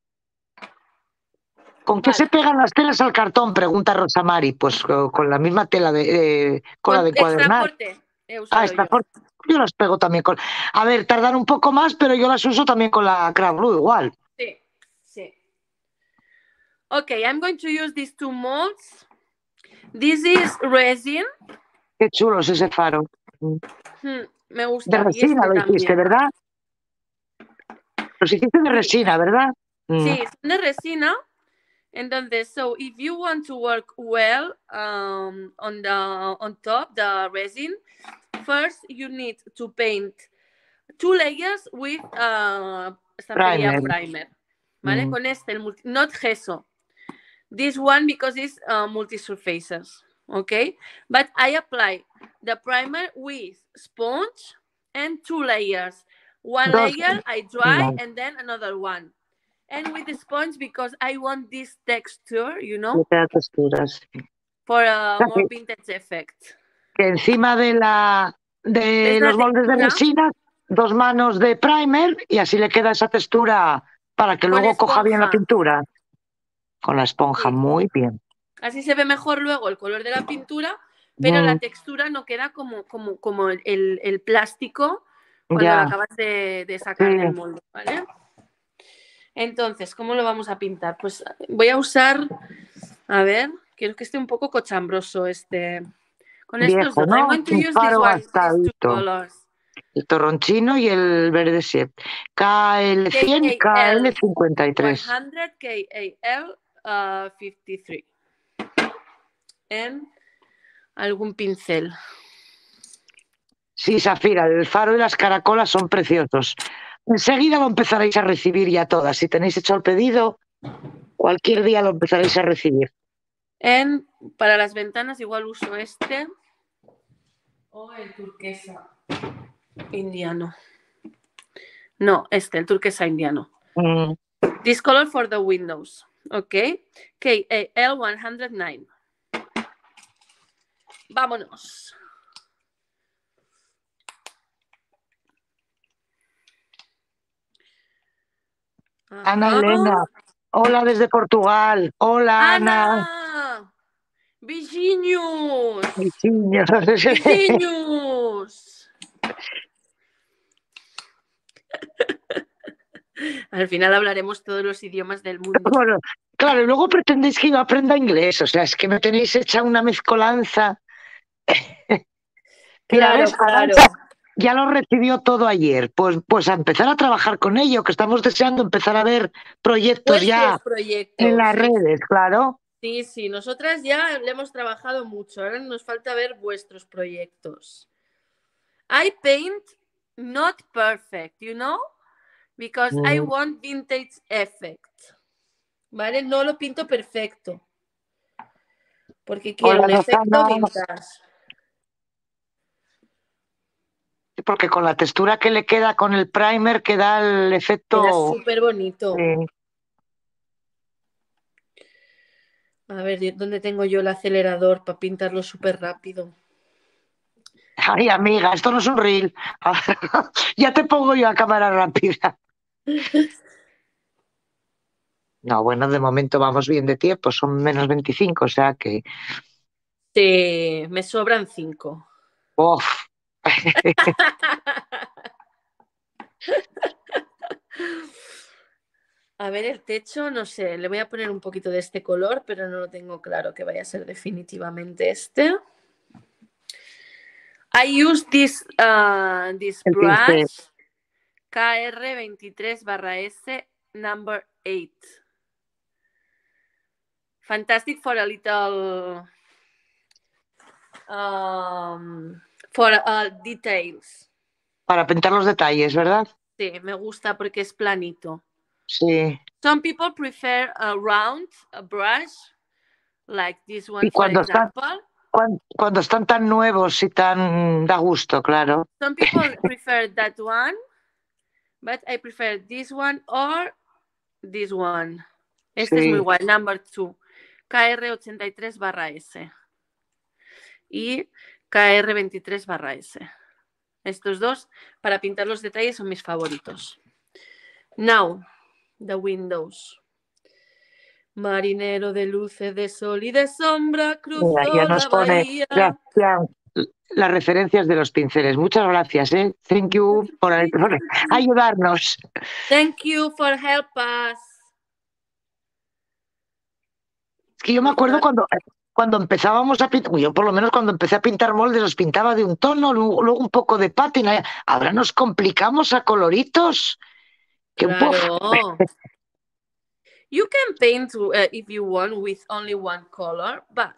S2: ¿Con qué se pegan las telas al cartón? Pregunta Rosa Mari. Pues con la misma tela con la de encuadernar.
S1: Extraporte he usado
S2: yo las pego también con... A ver, tardan un poco más, pero yo las uso también con la Craft Glue igual.
S1: Sí. Okay, I'm going to use these two molds. This is resin.
S2: Qué chulo es ese faro.
S1: Me gusta.
S2: De resina lo hiciste,
S1: también.
S2: ¿verdad? Los hiciste de resina, ¿verdad?
S1: Sí, son de resina. Entonces, so if you want to work well on top the resin, first you need to paint 2 layers with primer. ¿Vale? Con este, not gesso. This one because it's multi-surfaces. Okay? But I apply the primer with sponge and 2 layers. One layer I dry and then another one. And with the sponge because I want this texture, you know, for a more vintage effect.
S2: Que encima de los moldes de resina, 2 manos de primer y así le queda esa textura para que luego coja bien la pintura. Con la esponja, muy bien.
S1: Así se ve mejor luego el color de la pintura, pero la textura no queda como el plástico cuando lo acabas de sacar del molde, ¿vale? Entonces, ¿cómo lo vamos a pintar? Pues voy a usar, a ver, quiero que esté un poco cochambroso con estos dos. I'm going to use these two colors.
S2: El torronchino y el verde siep. KL100 y KL53.
S1: 100 KAL 53. En algún pincel.
S2: Sí, Zafira, el faro y las caracolas son preciosos. Enseguida lo empezaréis a recibir ya todas. Si tenéis hecho el pedido, cualquier día lo empezaréis a recibir.
S1: Para las ventanas igual uso este o el turquesa indiano. No, el turquesa indiano. This color for the windows. Ok. KAL 109. Vámonos.
S2: Ana Elena, hola desde Portugal. Hola,
S1: Ana. Beijinhos. Al final hablaremos todos los idiomas del mundo.
S2: Bueno, claro, y luego pretendéis que yo aprenda inglés, o sea, es que me tenéis hecha una mezcolanza. Mira,
S1: Claro,
S2: ¿ves? Arantxa ya lo recibió todo ayer, pues a empezar a trabajar con ello, que estamos deseando empezar a ver proyectos en las redes, claro.
S1: Sí, nosotras ya le hemos trabajado mucho, ahora nos falta ver vuestros proyectos. I paint not perfect, you know, because I want vintage effect, ¿vale? No lo pinto perfecto. porque quiero un
S2: Hola,
S1: efecto
S2: Rosana.
S1: vintage.
S2: Porque con la textura que le queda con el primer queda el
S1: Queda
S2: efecto.
S1: súper bonito.
S2: eh,
S1: A ver, ¿dónde tengo yo el acelerador para pintarlo súper rápido?
S2: Ay, amiga, esto no es un reel. Ya te pongo yo a cámara rápida. No, bueno, de momento vamos bien de tiempo, son menos 25, o sea que.
S1: Sí, me sobran 5.
S2: Uf.
S1: A ver, el techo, no sé, le voy a poner un poquito de este color, pero no lo tengo claro que vaya a ser definitivamente este. I use this
S2: El pincel.
S1: brush KR23/S number 8. Fantastic for a little for details.
S2: Para pintar los detalles, ¿verdad?
S1: Sí, me gusta porque es planito.
S2: Sí.
S1: Some people prefer a round brush, like this one,
S2: Y
S1: for
S2: cuando están,
S1: example.
S2: cuando están tan nuevos y tan da gusto, claro.
S1: Some people prefer that one, but I prefer this one or this one. Este es muy
S2: Sí.
S1: guay, number 2, KR83/S y KR23/S. Estos dos, para pintar los detalles, son mis favoritos. Now, the windows. Marinero de luces, de sol y de sombra,
S2: Mira, ya
S1: cruzó
S2: nos
S1: la
S2: pone
S1: bahía.
S2: las referencias de los pinceles. Muchas gracias, ¿eh? Thank you por ayudarnos.
S1: Thank you for help us.
S2: Es que yo me acuerdo cuando empezábamos a pintar, yo por lo menos cuando empecé a pintar moldes los pintaba de un tono, luego un poco de pátina. Ahora nos complicamos a coloritos. Que,
S1: Claro. You can paint if you want with only one color, but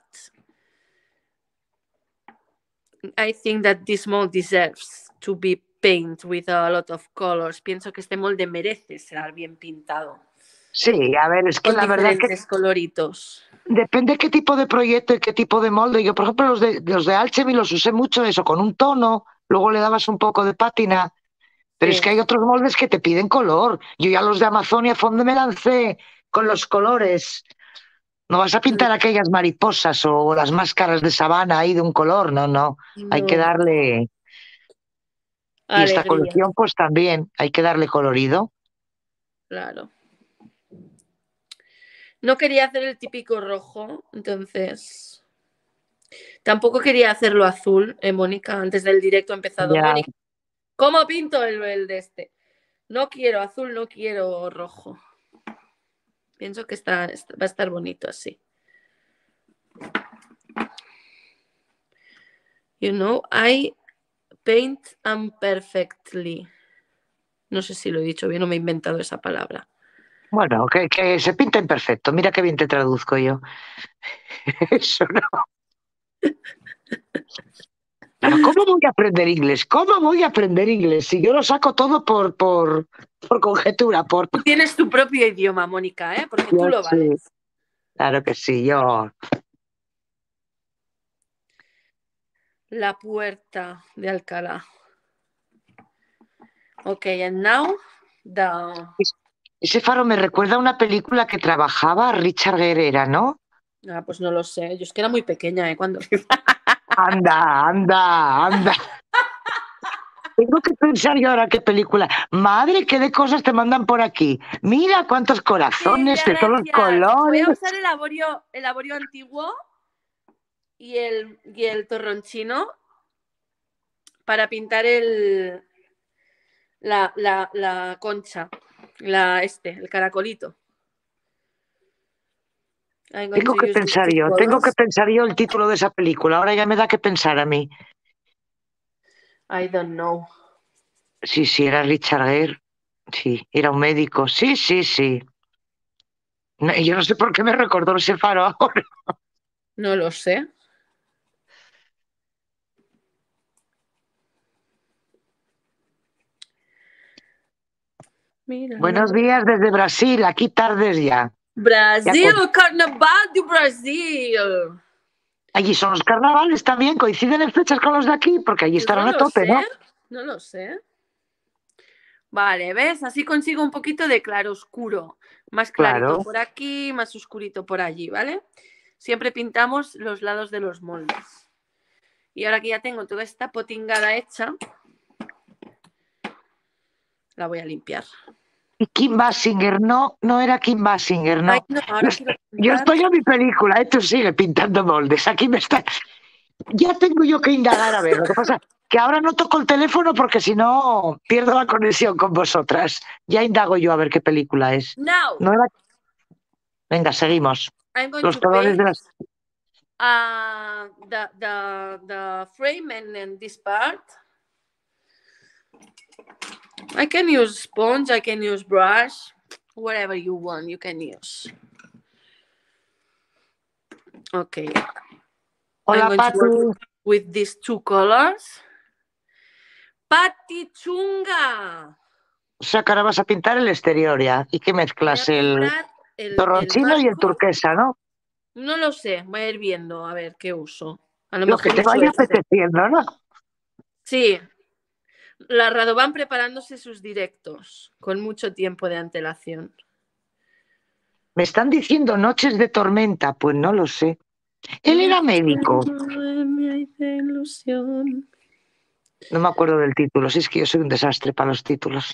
S1: I think that this mold deserves to be painted with a lot of colors. Pienso que este molde merece ser bien pintado.
S2: sí, a ver, es que
S1: Con
S2: la verdad es que
S1: diferentes coloritos.
S2: depende qué tipo de proyecto y qué tipo de molde. Yo, por ejemplo, los de Alchemy los usé mucho eso, con un tono, luego le dabas un poco de pátina, pero es
S1: Sí.
S2: que hay otros moldes que te piden color. Yo ya los de Amazonia Fondo me lancé con los colores. No vas a pintar aquellas mariposas o las máscaras de sabana ahí de un color, no, no. Hay que
S1: No.
S2: darle. Y esta
S1: Alegría,
S2: colección, pues también hay que darle colorido.
S1: claro. No quería hacer el típico rojo, entonces tampoco quería hacerlo azul, Mónica. Antes del directo ha empezado,
S2: Ya.
S1: Mónica, ¿cómo pinto el de este? No quiero azul, no quiero rojo. Pienso que va a estar bonito así. You know, I paint imperfectly. No sé si lo he dicho bien o me he inventado esa palabra.
S2: Bueno, que se pinta imperfecto. Mira qué bien te traduzco yo. Eso no. Pero ¿cómo voy a aprender inglés? ¿Cómo voy a aprender inglés? Si yo lo saco todo por conjetura, por.
S1: Tú tienes tu propio idioma, Mónica, ¿eh? Porque tú lo
S2: Sí,
S1: vales.
S2: claro que sí, yo.
S1: La puerta de Alcalá. Ok, and now the...
S2: Ese faro me recuerda a una película que trabajaba Richard Gere, ¿no?
S1: Ah, pues no lo sé. Yo es que era muy pequeña, ¿eh? Cuando...
S2: Anda, anda, anda. Tengo que pensar yo ahora qué película. Madre, qué de cosas te mandan por aquí. Mira cuántos corazones de todos los
S1: Gracias. Voy a
S2: colores.
S1: usar el avorio antiguo y el torronchino para pintar la concha, el caracolito.
S2: Tengo que pensar yo el título de esa película. Ahora ya me da que pensar a mí.
S1: I don't know.
S2: Sí, era Richard Gere. Sí, era un médico. Sí. No, yo no sé por qué me recordó ese faro ahora.
S1: No lo sé. Mira.
S2: Buenos días desde Brasil. Aquí tardes ya.
S1: Brasil, Carnaval de Brasil.
S2: Allí son los carnavales también, coinciden en fechas con los de aquí, porque allí
S1: Pues
S2: estarán
S1: no
S2: a
S1: lo
S2: tope,
S1: sé,
S2: ¿no?
S1: no lo sé. Vale, ¿ves? Así consigo un poquito de claroscuro. Más clarito
S2: Claro.
S1: por aquí, más oscurito por allí, ¿vale? Siempre pintamos los lados de los moldes. Y ahora que ya tengo toda esta potingada hecha, la voy a limpiar.
S2: Y Kim Basinger, no era Kim Basinger,
S1: Ay,
S2: no.
S1: no, ahora quiero
S2: Yo
S1: pintar.
S2: estoy en mi película, tú sigue pintando moldes. Aquí me está. Ya tengo yo que indagar a ver. Lo que pasa es que ahora no toco el teléfono porque si no pierdo la conexión con vosotras. Ya indago yo a ver qué película es.
S1: Now,
S2: No era. Venga, seguimos.
S1: I'm going
S2: Los
S1: to
S2: colores
S1: paint
S2: de las.
S1: the frame and this part. I can use sponge, I can use brush, whatever you want, you can use. Okay.
S2: Hola,
S1: I'm going to
S2: Pati.
S1: work with these two colors. Pati Chunga.
S2: O sea, que ahora vas a pintar el exterior ya. ¿Y qué
S1: Voy a
S2: mezclas? El
S1: pintar el
S2: torroncino y el
S1: marco.
S2: turquesa, ¿no?
S1: No lo sé, voy a ir viendo a ver qué uso. A lo
S2: Lo que
S1: mejor
S2: te
S1: uso
S2: vaya
S1: este.
S2: apeteciendo, ¿no?
S1: Sí, la Radovan preparándose sus directos con mucho tiempo de antelación.
S2: Me están diciendo noches de tormenta, pues no lo sé. Él era médico. No me acuerdo del título, si es que yo soy un desastre para los títulos.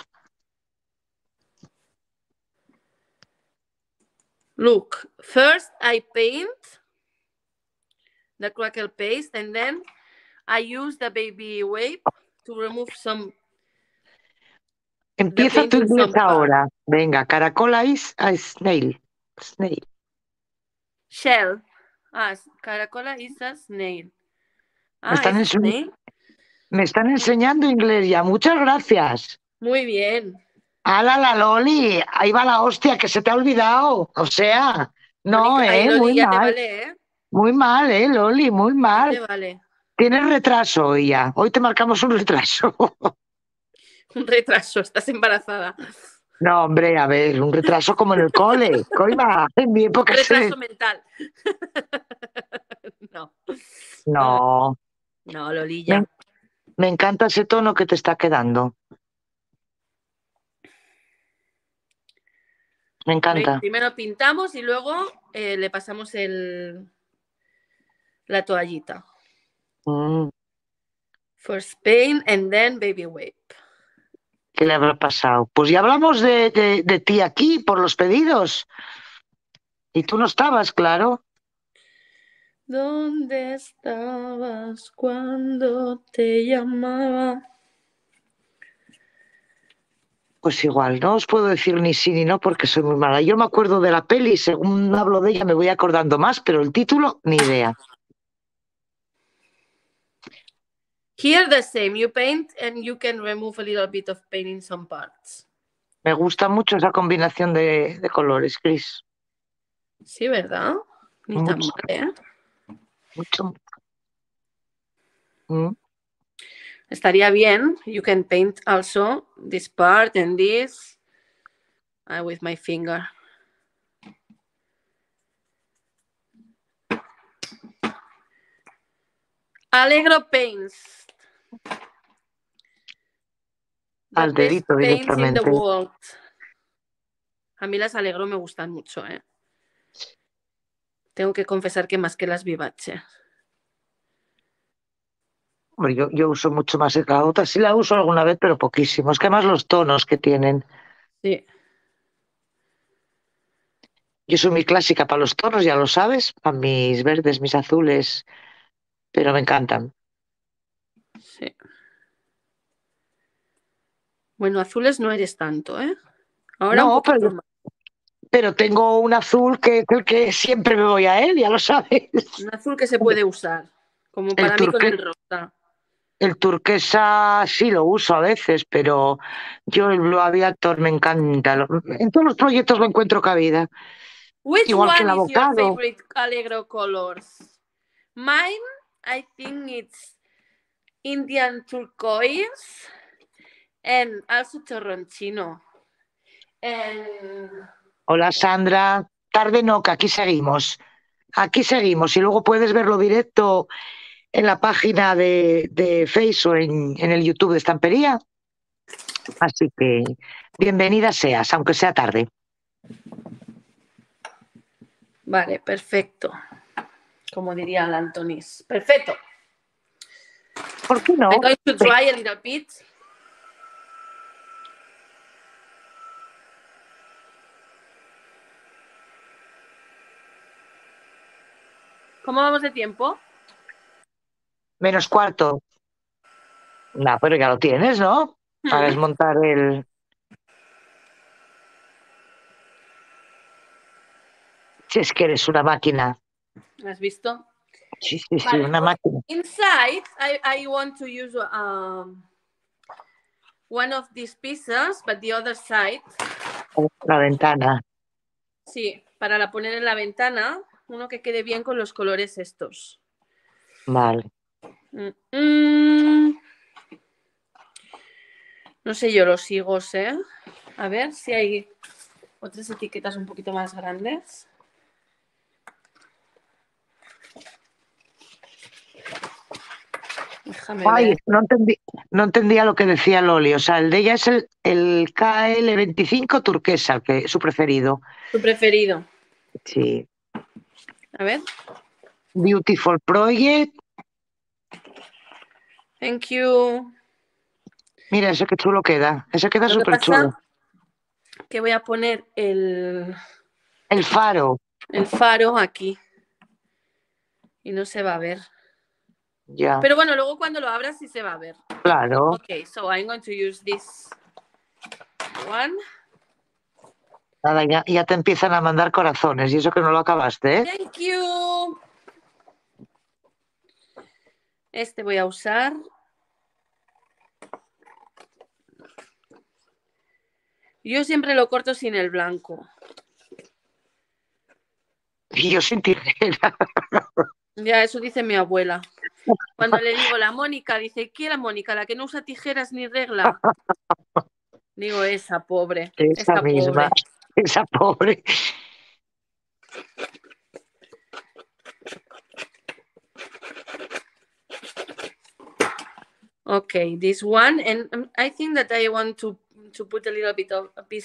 S1: Look, first I paint the crackle paste and then I use the baby wipe to remove some the
S2: Empieza
S1: paint
S2: tu
S1: in
S2: inglés
S1: some part.
S2: ahora. Venga, caracola is a snail. Snail.
S1: Shell. Caracola is a snail.
S2: Me están,
S1: ¿Es snail?
S2: me están enseñando inglés ya. Muchas gracias.
S1: Muy bien.
S2: ¡Hala, la Loli! Ahí va la hostia, que se te ha olvidado. O sea, no,
S1: Mónica, ay, Loli,
S2: muy
S1: ya te
S2: mal.
S1: vale, ¿eh?
S2: Muy mal, Loli, muy
S1: Ya
S2: mal.
S1: te vale.
S2: Tienes retraso hoy ya. Hoy te marcamos un retraso.
S1: Un retraso, estás embarazada.
S2: No, hombre, a ver, un retraso como en el cole. Coima, en mi época
S1: Retraso mental. No.
S2: No,
S1: No,
S2: me,
S1: Lolilla.
S2: me encanta ese tono que te está quedando. Me encanta.
S1: Primero pintamos y luego le pasamos la toallita.
S2: Mm,
S1: First paint and then baby wipe.
S2: ¿Qué le habrá pasado? Pues ya hablamos de ti aquí por los pedidos. Y tú no estabas, claro.
S1: ¿Dónde estabas cuando te llamaba?
S2: Pues igual, no os puedo decir ni sí ni no porque soy muy mala. Yo me acuerdo de la peli, según hablo de ella me voy acordando más, pero el título, ni idea.
S1: Here the same. You paint and you can remove a little bit of paint in some parts.
S2: Me gusta mucho esa combinación de colores, Chris.
S1: Sí, ¿verdad? Ni tan
S2: Mucho,
S1: mal, ¿eh?
S2: mucho. Mm.
S1: Estaría bien. You can paint also this part and this with my finger. Allegro Paints. The
S2: Al
S1: best
S2: dedito
S1: paints in the
S2: directamente.
S1: world. A mí las Allegro me gustan mucho, ¿eh? Tengo que confesar que más que las Vivace.
S2: Hombre, yo uso mucho más la otra. Sí la uso alguna vez, pero poquísimo. Es que además los tonos que tienen.
S1: Sí.
S2: Yo soy muy clásica para los tonos, ya lo sabes. Para mis verdes, mis azules. Pero me encantan.
S1: Sí. Bueno, azules no eres tanto, ¿eh? Ahora un
S2: No,
S1: poquito más.
S2: pero tengo un azul que es el que siempre me voy a él, ya lo sabes.
S1: Un azul que se puede usar. Como para mí con el rosa.
S2: El turquesa sí lo uso a veces, pero yo el Blue Aviator me encanta. En todos los proyectos lo encuentro cabida.
S1: Which
S2: Igual que el
S1: one is your
S2: avocado.
S1: favorite Allegro colors? Mine, I think it's Indian turquoise and also torroncino. And
S2: Hola Sandra. Tarde no, que aquí seguimos. aquí seguimos y luego puedes verlo directo en la página de Face o en el YouTube de Estampería. Así que bienvenida seas, aunque sea tarde.
S1: Vale, perfecto. Como diría el Antonis. Perfecto.
S2: ¿Por qué no?
S1: I'm going to try a little bit. ¿Cómo vamos de tiempo?
S2: Menos cuarto. No, pero ya lo tienes, ¿no? Para desmontar el... Si es que eres una máquina.
S1: ¿Has visto?
S2: Sí,
S1: Vale,
S2: una máquina.
S1: Inside, I want to use one of these pieces, but the other side.
S2: La ventana.
S1: Sí, para poner en la ventana, uno que quede bien con los colores estos.
S2: Vale.
S1: No sé yo los higos, ¿eh? A ver si hay otras etiquetas un poquito más grandes. Déjame
S2: Ay,
S1: ver.
S2: no entendía lo que decía Loli. O sea, el de ella es el KL25 turquesa, que su preferido.
S1: Tu preferido.
S2: Sí.
S1: A ver.
S2: Beautiful Project.
S1: Thank you.
S2: Mira, ese que chulo queda. Ese queda
S1: Lo que
S2: súper chulo.
S1: pasa que voy a poner el
S2: faro.
S1: El faro aquí. Y no se va a ver.
S2: Ya.
S1: Pero bueno, luego cuando lo abras sí se va a ver.
S2: Claro.
S1: Ok, so I'm going to use this one.
S2: Nada, ya te empiezan a mandar corazones y eso que no lo acabaste, ¿eh?
S1: Thank you. Este voy a usar. Yo siempre lo corto sin el blanco.
S2: Y yo sin tijera.
S1: Ya, eso dice mi abuela. Cuando le digo la Mónica, dice, ¿quién la Mónica? ¿La que no usa tijeras ni regla? Digo, esa pobre.
S2: Esa misma.
S1: Pobre.
S2: Esa pobre.
S1: Okay, this one, and I think that I want to put a little bit of a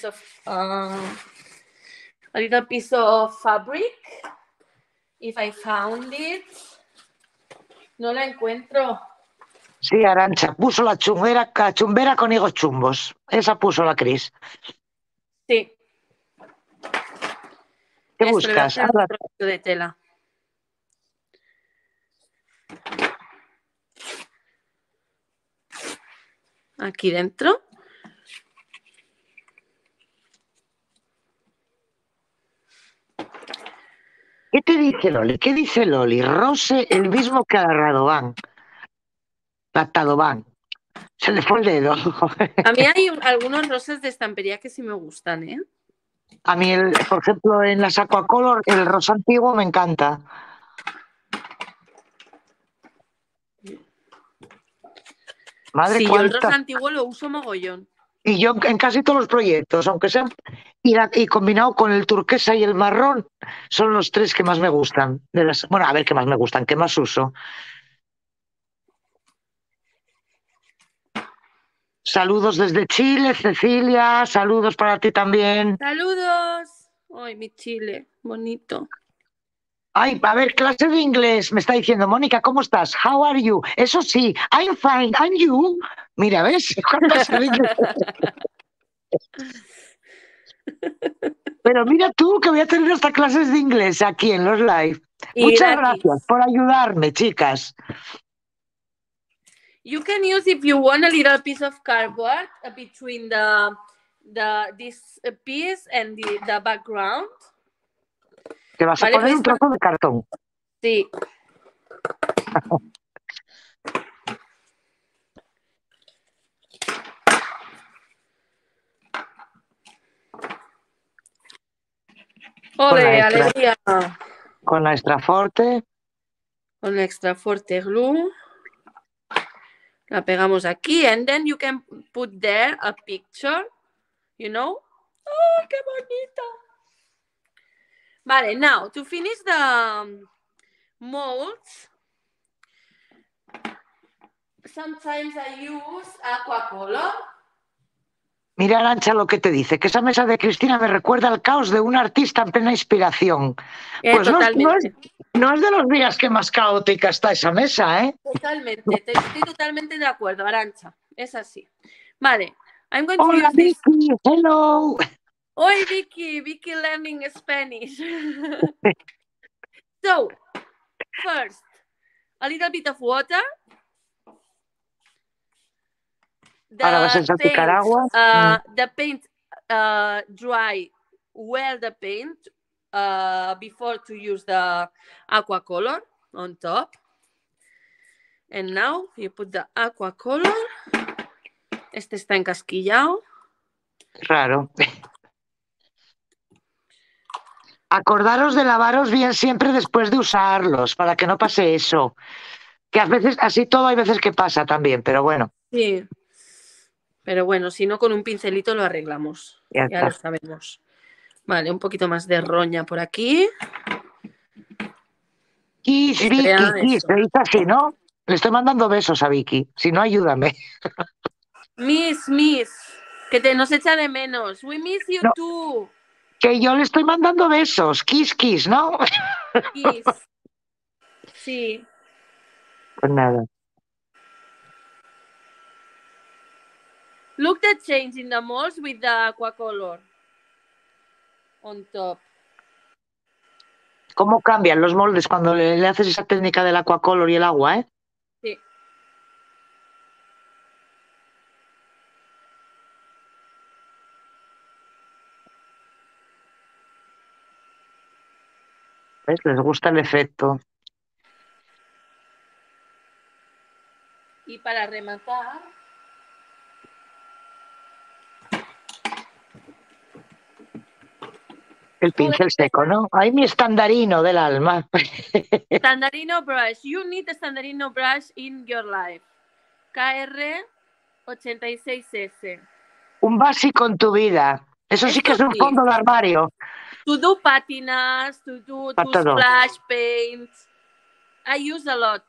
S1: little piece of fabric. If I found it, no la encuentro.
S2: Sí, Arantxa, puso la chumbera con higos chumbos. Esa puso la Cris.
S1: Sí.
S2: ¿Qué buscas?
S1: Le voy a hacer un trocito de tela. Aquí dentro.
S2: ¿Qué te dice Loli? ¿Qué dice Loli? Rose, el mismo que a la Radovan. Tadovan. Se le fue el dedo.
S1: A mí hay algunos rosas de estampería que sí me gustan, ¿eh?
S2: A mí, por ejemplo, en las Aquacolor, el rosa antiguo me encanta. Madre,
S1: Sí, yo el
S2: cuánta.
S1: rosa antiguo lo uso mogollón.
S2: Y yo en casi todos los proyectos, aunque sean. Y combinado con el turquesa y el marrón, son los tres que más me gustan. Bueno, a ver qué más me gustan, qué más uso. Saludos desde Chile, Cecilia. Saludos para ti también.
S1: ¡Saludos! Ay, mi Chile, bonito.
S2: Ay, a ver, clase de inglés. Me está diciendo, Mónica, ¿cómo estás? How are you? Eso sí, I'm fine. And you? Mira, ¿ves? Clase de inglés. Pero mira tú que voy a tener hasta clases de inglés aquí en los live. Muchas gracias por ayudarme, chicas.
S1: You can use, if you want, a little piece of cardboard between this piece and the background.
S2: Te vas a poner un trozo de cartón.
S1: Sí. ¡Ole, alegría!
S2: Con la extra forte.
S1: Con la extra forte glue. La pegamos aquí. And then you can put there a picture. You know? ¡Oh, qué bonito! Vale, now, to finish the molds, sometimes I use aquacolor.
S2: Mira, Arantxa, lo que te dice, que esa mesa de Cristina me recuerda al caos de un artista en plena inspiración. Pues
S1: Totalmente.
S2: No es de los días que más caótica está esa mesa, ¿eh?
S1: Totalmente, estoy totalmente de acuerdo, Arantxa. Es así. Vale, I'm going to
S2: Hola,
S1: use this.
S2: Vicky, hello.
S1: Oi, Vicky learning Spanish. So, first, a little bit of water.
S2: Ahora vas a salpicar agua.
S1: The paint dry well the paint before to use the aqua color on top. And now you put the aqua color. Este está encasquillado.
S2: Raro. Acordaros de lavaros bien siempre después de usarlos, para que no pase eso. Que a veces, así todo hay veces que pasa también, pero bueno.
S1: Sí. Pero bueno, si no, con un pincelito lo arreglamos. Ya lo sabemos. Vale, un poquito más de roña por aquí.
S2: Kiss, Vicky, Kiss, se dice así, ¿no? Le estoy mandando besos a Vicky. Si no, ayúdame.
S1: Miss, que nos echa de menos. We miss you too.
S2: Que yo le estoy mandando besos. Kiss, ¿no?
S1: Kiss. Sí.
S2: Pues nada.
S1: Look the change in the molds with the aqua color on top.
S2: ¿Cómo cambian los moldes cuando le haces esa técnica del aquacolor y el agua, eh?
S1: Sí.
S2: ¿Ves? Les gusta el efecto.
S1: Y para rematar,
S2: el pincel seco, ¿no? Ay, mi estandarino del alma.
S1: Standardino brush. You need a Standardino brush in your life. KR86S.
S2: Un básico en tu vida. Eso sí que es un fondo de armario.
S1: To do patinas, to splash paints. I use a lot.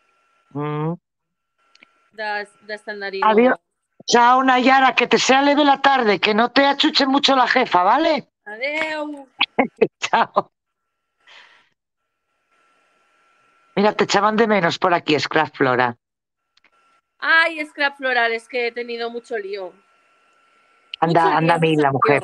S1: The Standardino.
S2: Adiós. Chao, Nayara, que te sea leve la tarde, que no te achuche mucho la jefa, ¿vale?
S1: Adeu.
S2: Chao. Mira, te echaban de menos por aquí, Scrap Flora.
S1: Ay, Scrap Floral, es que he tenido mucho lío.
S2: Anda mil la mujer.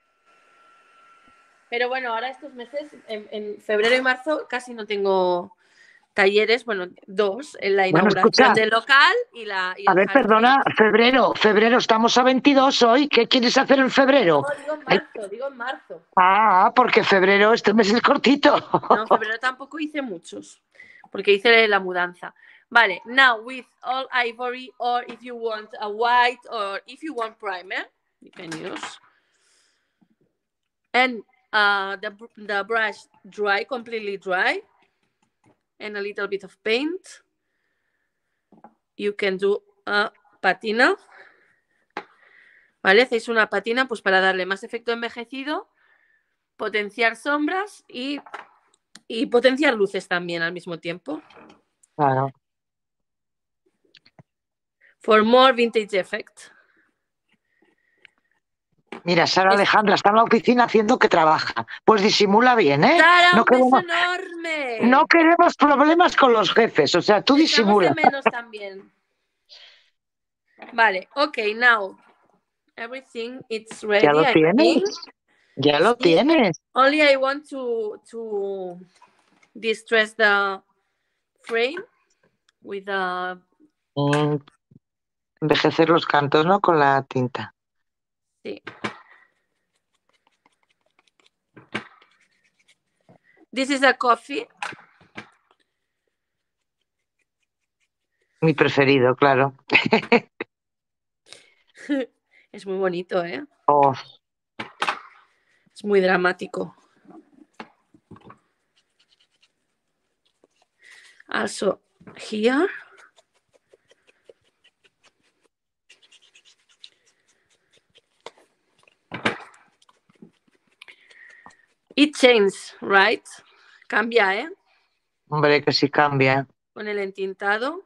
S1: Pero bueno, ahora estos meses, en febrero y marzo, casi no tengo talleres, bueno, 2, en la inauguración del local y la...
S2: A ver, perdona, febrero, estamos a 22 hoy, ¿qué quieres hacer en febrero?
S1: No, digo en marzo.
S2: Ah, porque febrero, este mes es cortito.
S1: No, en febrero tampoco hice muchos, porque hice la mudanza. Vale, now with all ivory, or if you want a white, or if you want primer, you can use. And the brush dry, completely dry, and a little bit of paint. You can do a patina. ¿Vale? Hacéis una patina pues para darle más efecto envejecido, potenciar sombras y potenciar luces también al mismo tiempo.
S2: Claro.
S1: For more vintage effect.
S2: Mira, Sara Alejandra está en la oficina haciendo que trabaja. Pues disimula bien, ¿eh?
S1: Sara, un beso enorme.
S2: No queremos problemas con los jefes, o sea, tú disimula.
S1: De menos también. Vale, ok, now everything it's ready.
S2: ¿Ya lo tienes? Ya lo tienes.
S1: Only I want to distress the frame with the...
S2: Envejecer los cantos, ¿no? Con la tinta.
S1: Sí. This is a coffee.
S2: Mi preferido, claro.
S1: Es muy bonito, ¿eh?
S2: Oh.
S1: Es muy dramático. Also, here. It changed, right? Cambia, ¿eh?
S2: Hombre, que sí cambia.
S1: Con el entintado.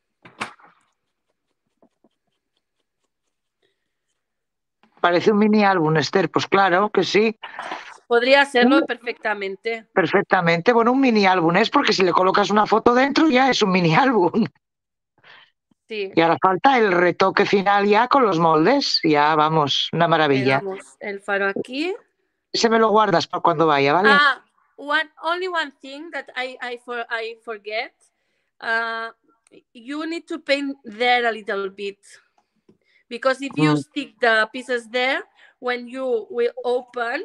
S2: Parece un mini álbum, Esther. Pues claro que sí.
S1: Podría serlo perfectamente.
S2: Perfectamente. Bueno, un mini álbum es porque si le colocas una foto dentro ya es un mini álbum.
S1: Sí.
S2: Y ahora falta el retoque final ya con los moldes. Ya vamos, una maravilla.
S1: Pegamos el faro aquí.
S2: Ese me lo guardas para cuando vaya, ¿vale?
S1: Only one thing that I forget. You need to paint there a little bit. Because if you stick the pieces there, when you will open,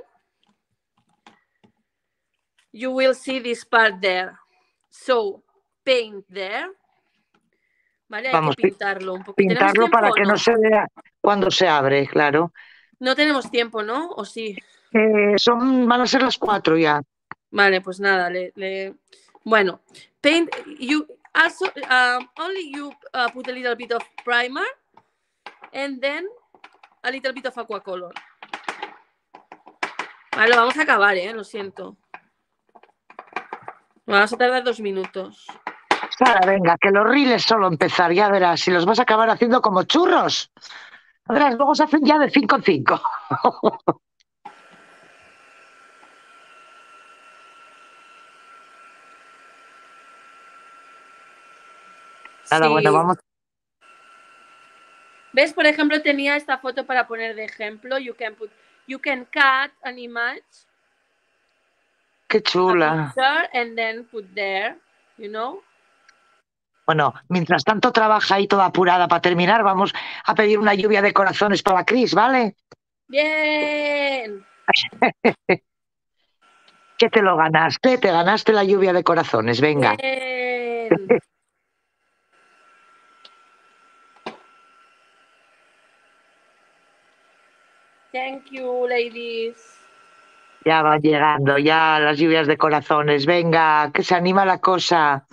S1: you will see this part there. So, paint there. Vale,
S2: Vamos,
S1: hay que pintarlo un poquito.
S2: pintarlo para que no se vea cuando se abre, claro.
S1: No tenemos tiempo, ¿no? ¿O sí?
S2: Van a ser las 4 ya.
S1: Vale, pues nada, bueno, paint, you also, only you put a little bit of primer and then a little bit of aqua color. Vale, lo vamos a acabar, lo siento. Vamos a tardar 2 minutos.
S2: Sara, venga, que los reels solo empezar, ya verás, si los vas a acabar haciendo como churros. Verás, luego se hacen ya de 5 en 5. Nada,
S1: sí.
S2: bueno, vamos.
S1: ¿Ves? Por ejemplo, tenía esta foto para poner de ejemplo. You can cut an image.
S2: Qué chula.
S1: And then put there, you know.
S2: Bueno, mientras tanto trabaja ahí toda apurada para terminar, vamos a pedir una lluvia de corazones para Cris, ¿vale?
S1: Bien.
S2: ¿Qué te lo ganaste? Te ganaste la lluvia de corazones, venga.
S1: Bien. Thank you, ladies.
S2: Ya van llegando, ya las lluvias de corazones. Venga, que se anima la cosa.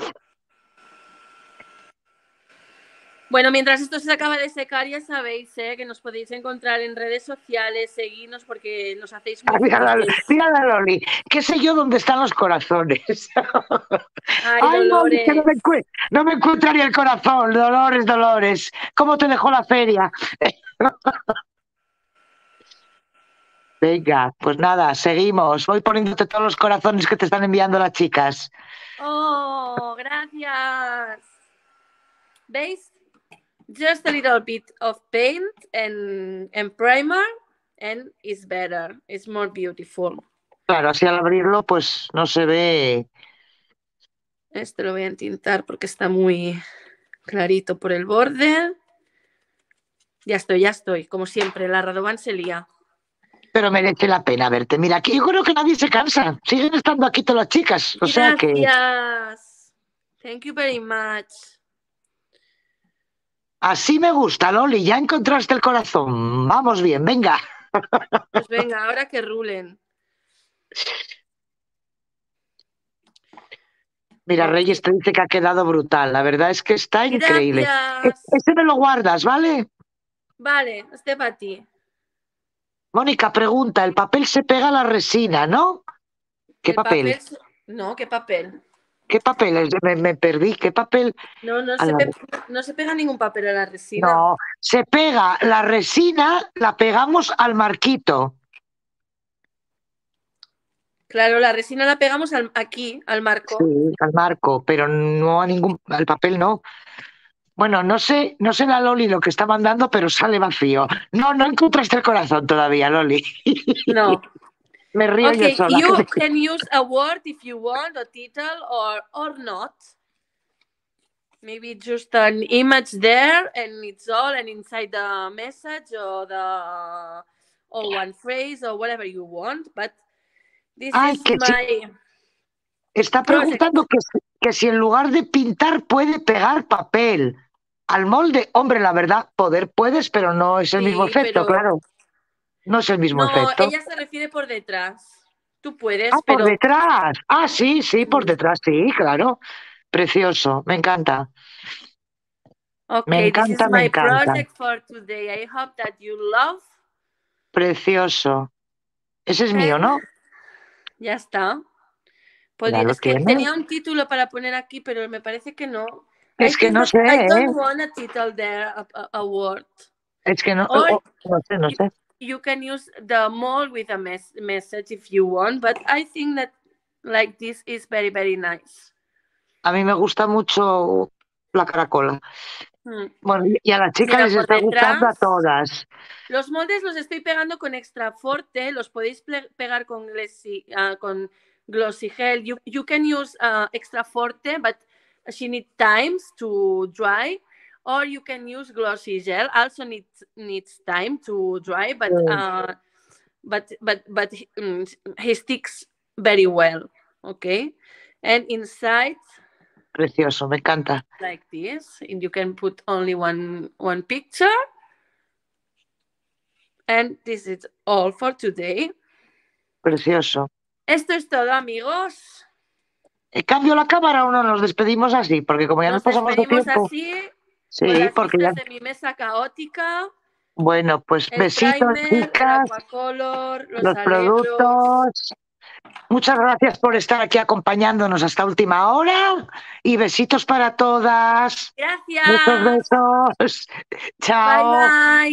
S1: Bueno, mientras esto se acaba de secar, ya sabéis que nos podéis encontrar en redes sociales, seguirnos porque nos hacéis muy felices.
S2: Mira la Loli, qué sé yo dónde están los corazones.
S1: Ay, Dolores.
S2: Loli, que no me encuentra el corazón. Dolores. ¿Cómo te dejó la feria? Venga, pues nada, seguimos. Voy poniéndote todos los corazones que te están enviando las chicas.
S1: Oh, gracias. ¿Veis? Just a little bit of paint and primer and it's better. It's more beautiful.
S2: Claro, así al abrirlo pues no se ve.
S1: Este lo voy a entintar porque está muy clarito por el borde. Ya estoy. Como siempre, la Radovan se lía.
S2: Pero merece la pena verte. Mira, aquí yo creo que nadie se cansa. Siguen estando aquí todas las chicas. O sea que.
S1: Gracias. Thank you very much.
S2: Así me gusta, Loli. Ya encontraste el corazón. Vamos bien, venga.
S1: Pues venga, ahora que rulen.
S2: Mira, Reyes te dice que ha quedado brutal. La verdad es que está increíble. Este me lo guardas, ¿vale?
S1: Vale, este para ti.
S2: Mónica pregunta, el papel se pega a la resina, ¿no? ¿Qué papel?
S1: No, ¿qué papel?
S2: ¿Qué papel? Me perdí. ¿Qué papel?
S1: No se pega ningún papel a la resina.
S2: No, se pega la resina, la pegamos al marquito.
S1: Claro, la resina la pegamos aquí, al marco.
S2: Sí, al marco, pero no al papel no. Bueno, no sé la Loli lo que está mandando, pero sale vacío. No encontraste el corazón todavía, Loli.
S1: No.
S2: Me río yo sola.
S1: You can use a word if you want, a title or not. Maybe just an image there and it's all, and inside the message or one phrase or whatever you want, but this is my...
S2: Está preguntando que si en lugar de pintar puede pegar papel al molde. Hombre, la verdad, puedes, pero no es el mismo efecto, claro. No es el mismo efecto.
S1: No, ella se refiere por detrás. Tú puedes,
S2: pero... por detrás. Sí, por detrás, sí, claro. Precioso, me encanta.
S1: Okay, this is my project for today. I hope that you love.
S2: Precioso. Ese es mío, ¿no?
S1: Ya está.
S2: Ya lo
S1: Es que
S2: tienes.
S1: tenía un título para poner aquí, pero me parece que no.
S2: Es que no sé,
S1: I don't want a title there, a word.
S2: Es que no,
S1: Or
S2: no sé.
S1: you can use the mall with a message if you want, but I think that like this is very, very nice.
S2: A mí me gusta mucho la caracola. Bueno, y a las chicas
S1: Mira,
S2: les
S1: por
S2: está gustando a
S1: detrás,
S2: todas.
S1: los moldes los estoy pegando con extra forte, los podéis pegar con glossy gel. You can use extra forte, but she needs times to dry. Or you can use glossy gel. Also needs time to dry, but he sticks very well. Okay, and inside.
S2: Precioso, me encanta.
S1: Like this, and you can put only one picture. And this is all for today.
S2: Precioso.
S1: Esto es todo, amigos.
S2: ¿Cambio la cámara o no? Nos despedimos así, porque como ya nos pasamos de tiempo.
S1: Así,
S2: sí,
S1: con las
S2: porque ya.
S1: de mi mesa caótica.
S2: Bueno, pues
S1: El
S2: besitos,
S1: primer,
S2: chicas.
S1: el aquacolor,
S2: los productos. Muchas gracias por estar aquí acompañándonos hasta última hora y besitos para todas.
S1: Gracias.
S2: Muchos besos. Chao.
S1: Bye, bye.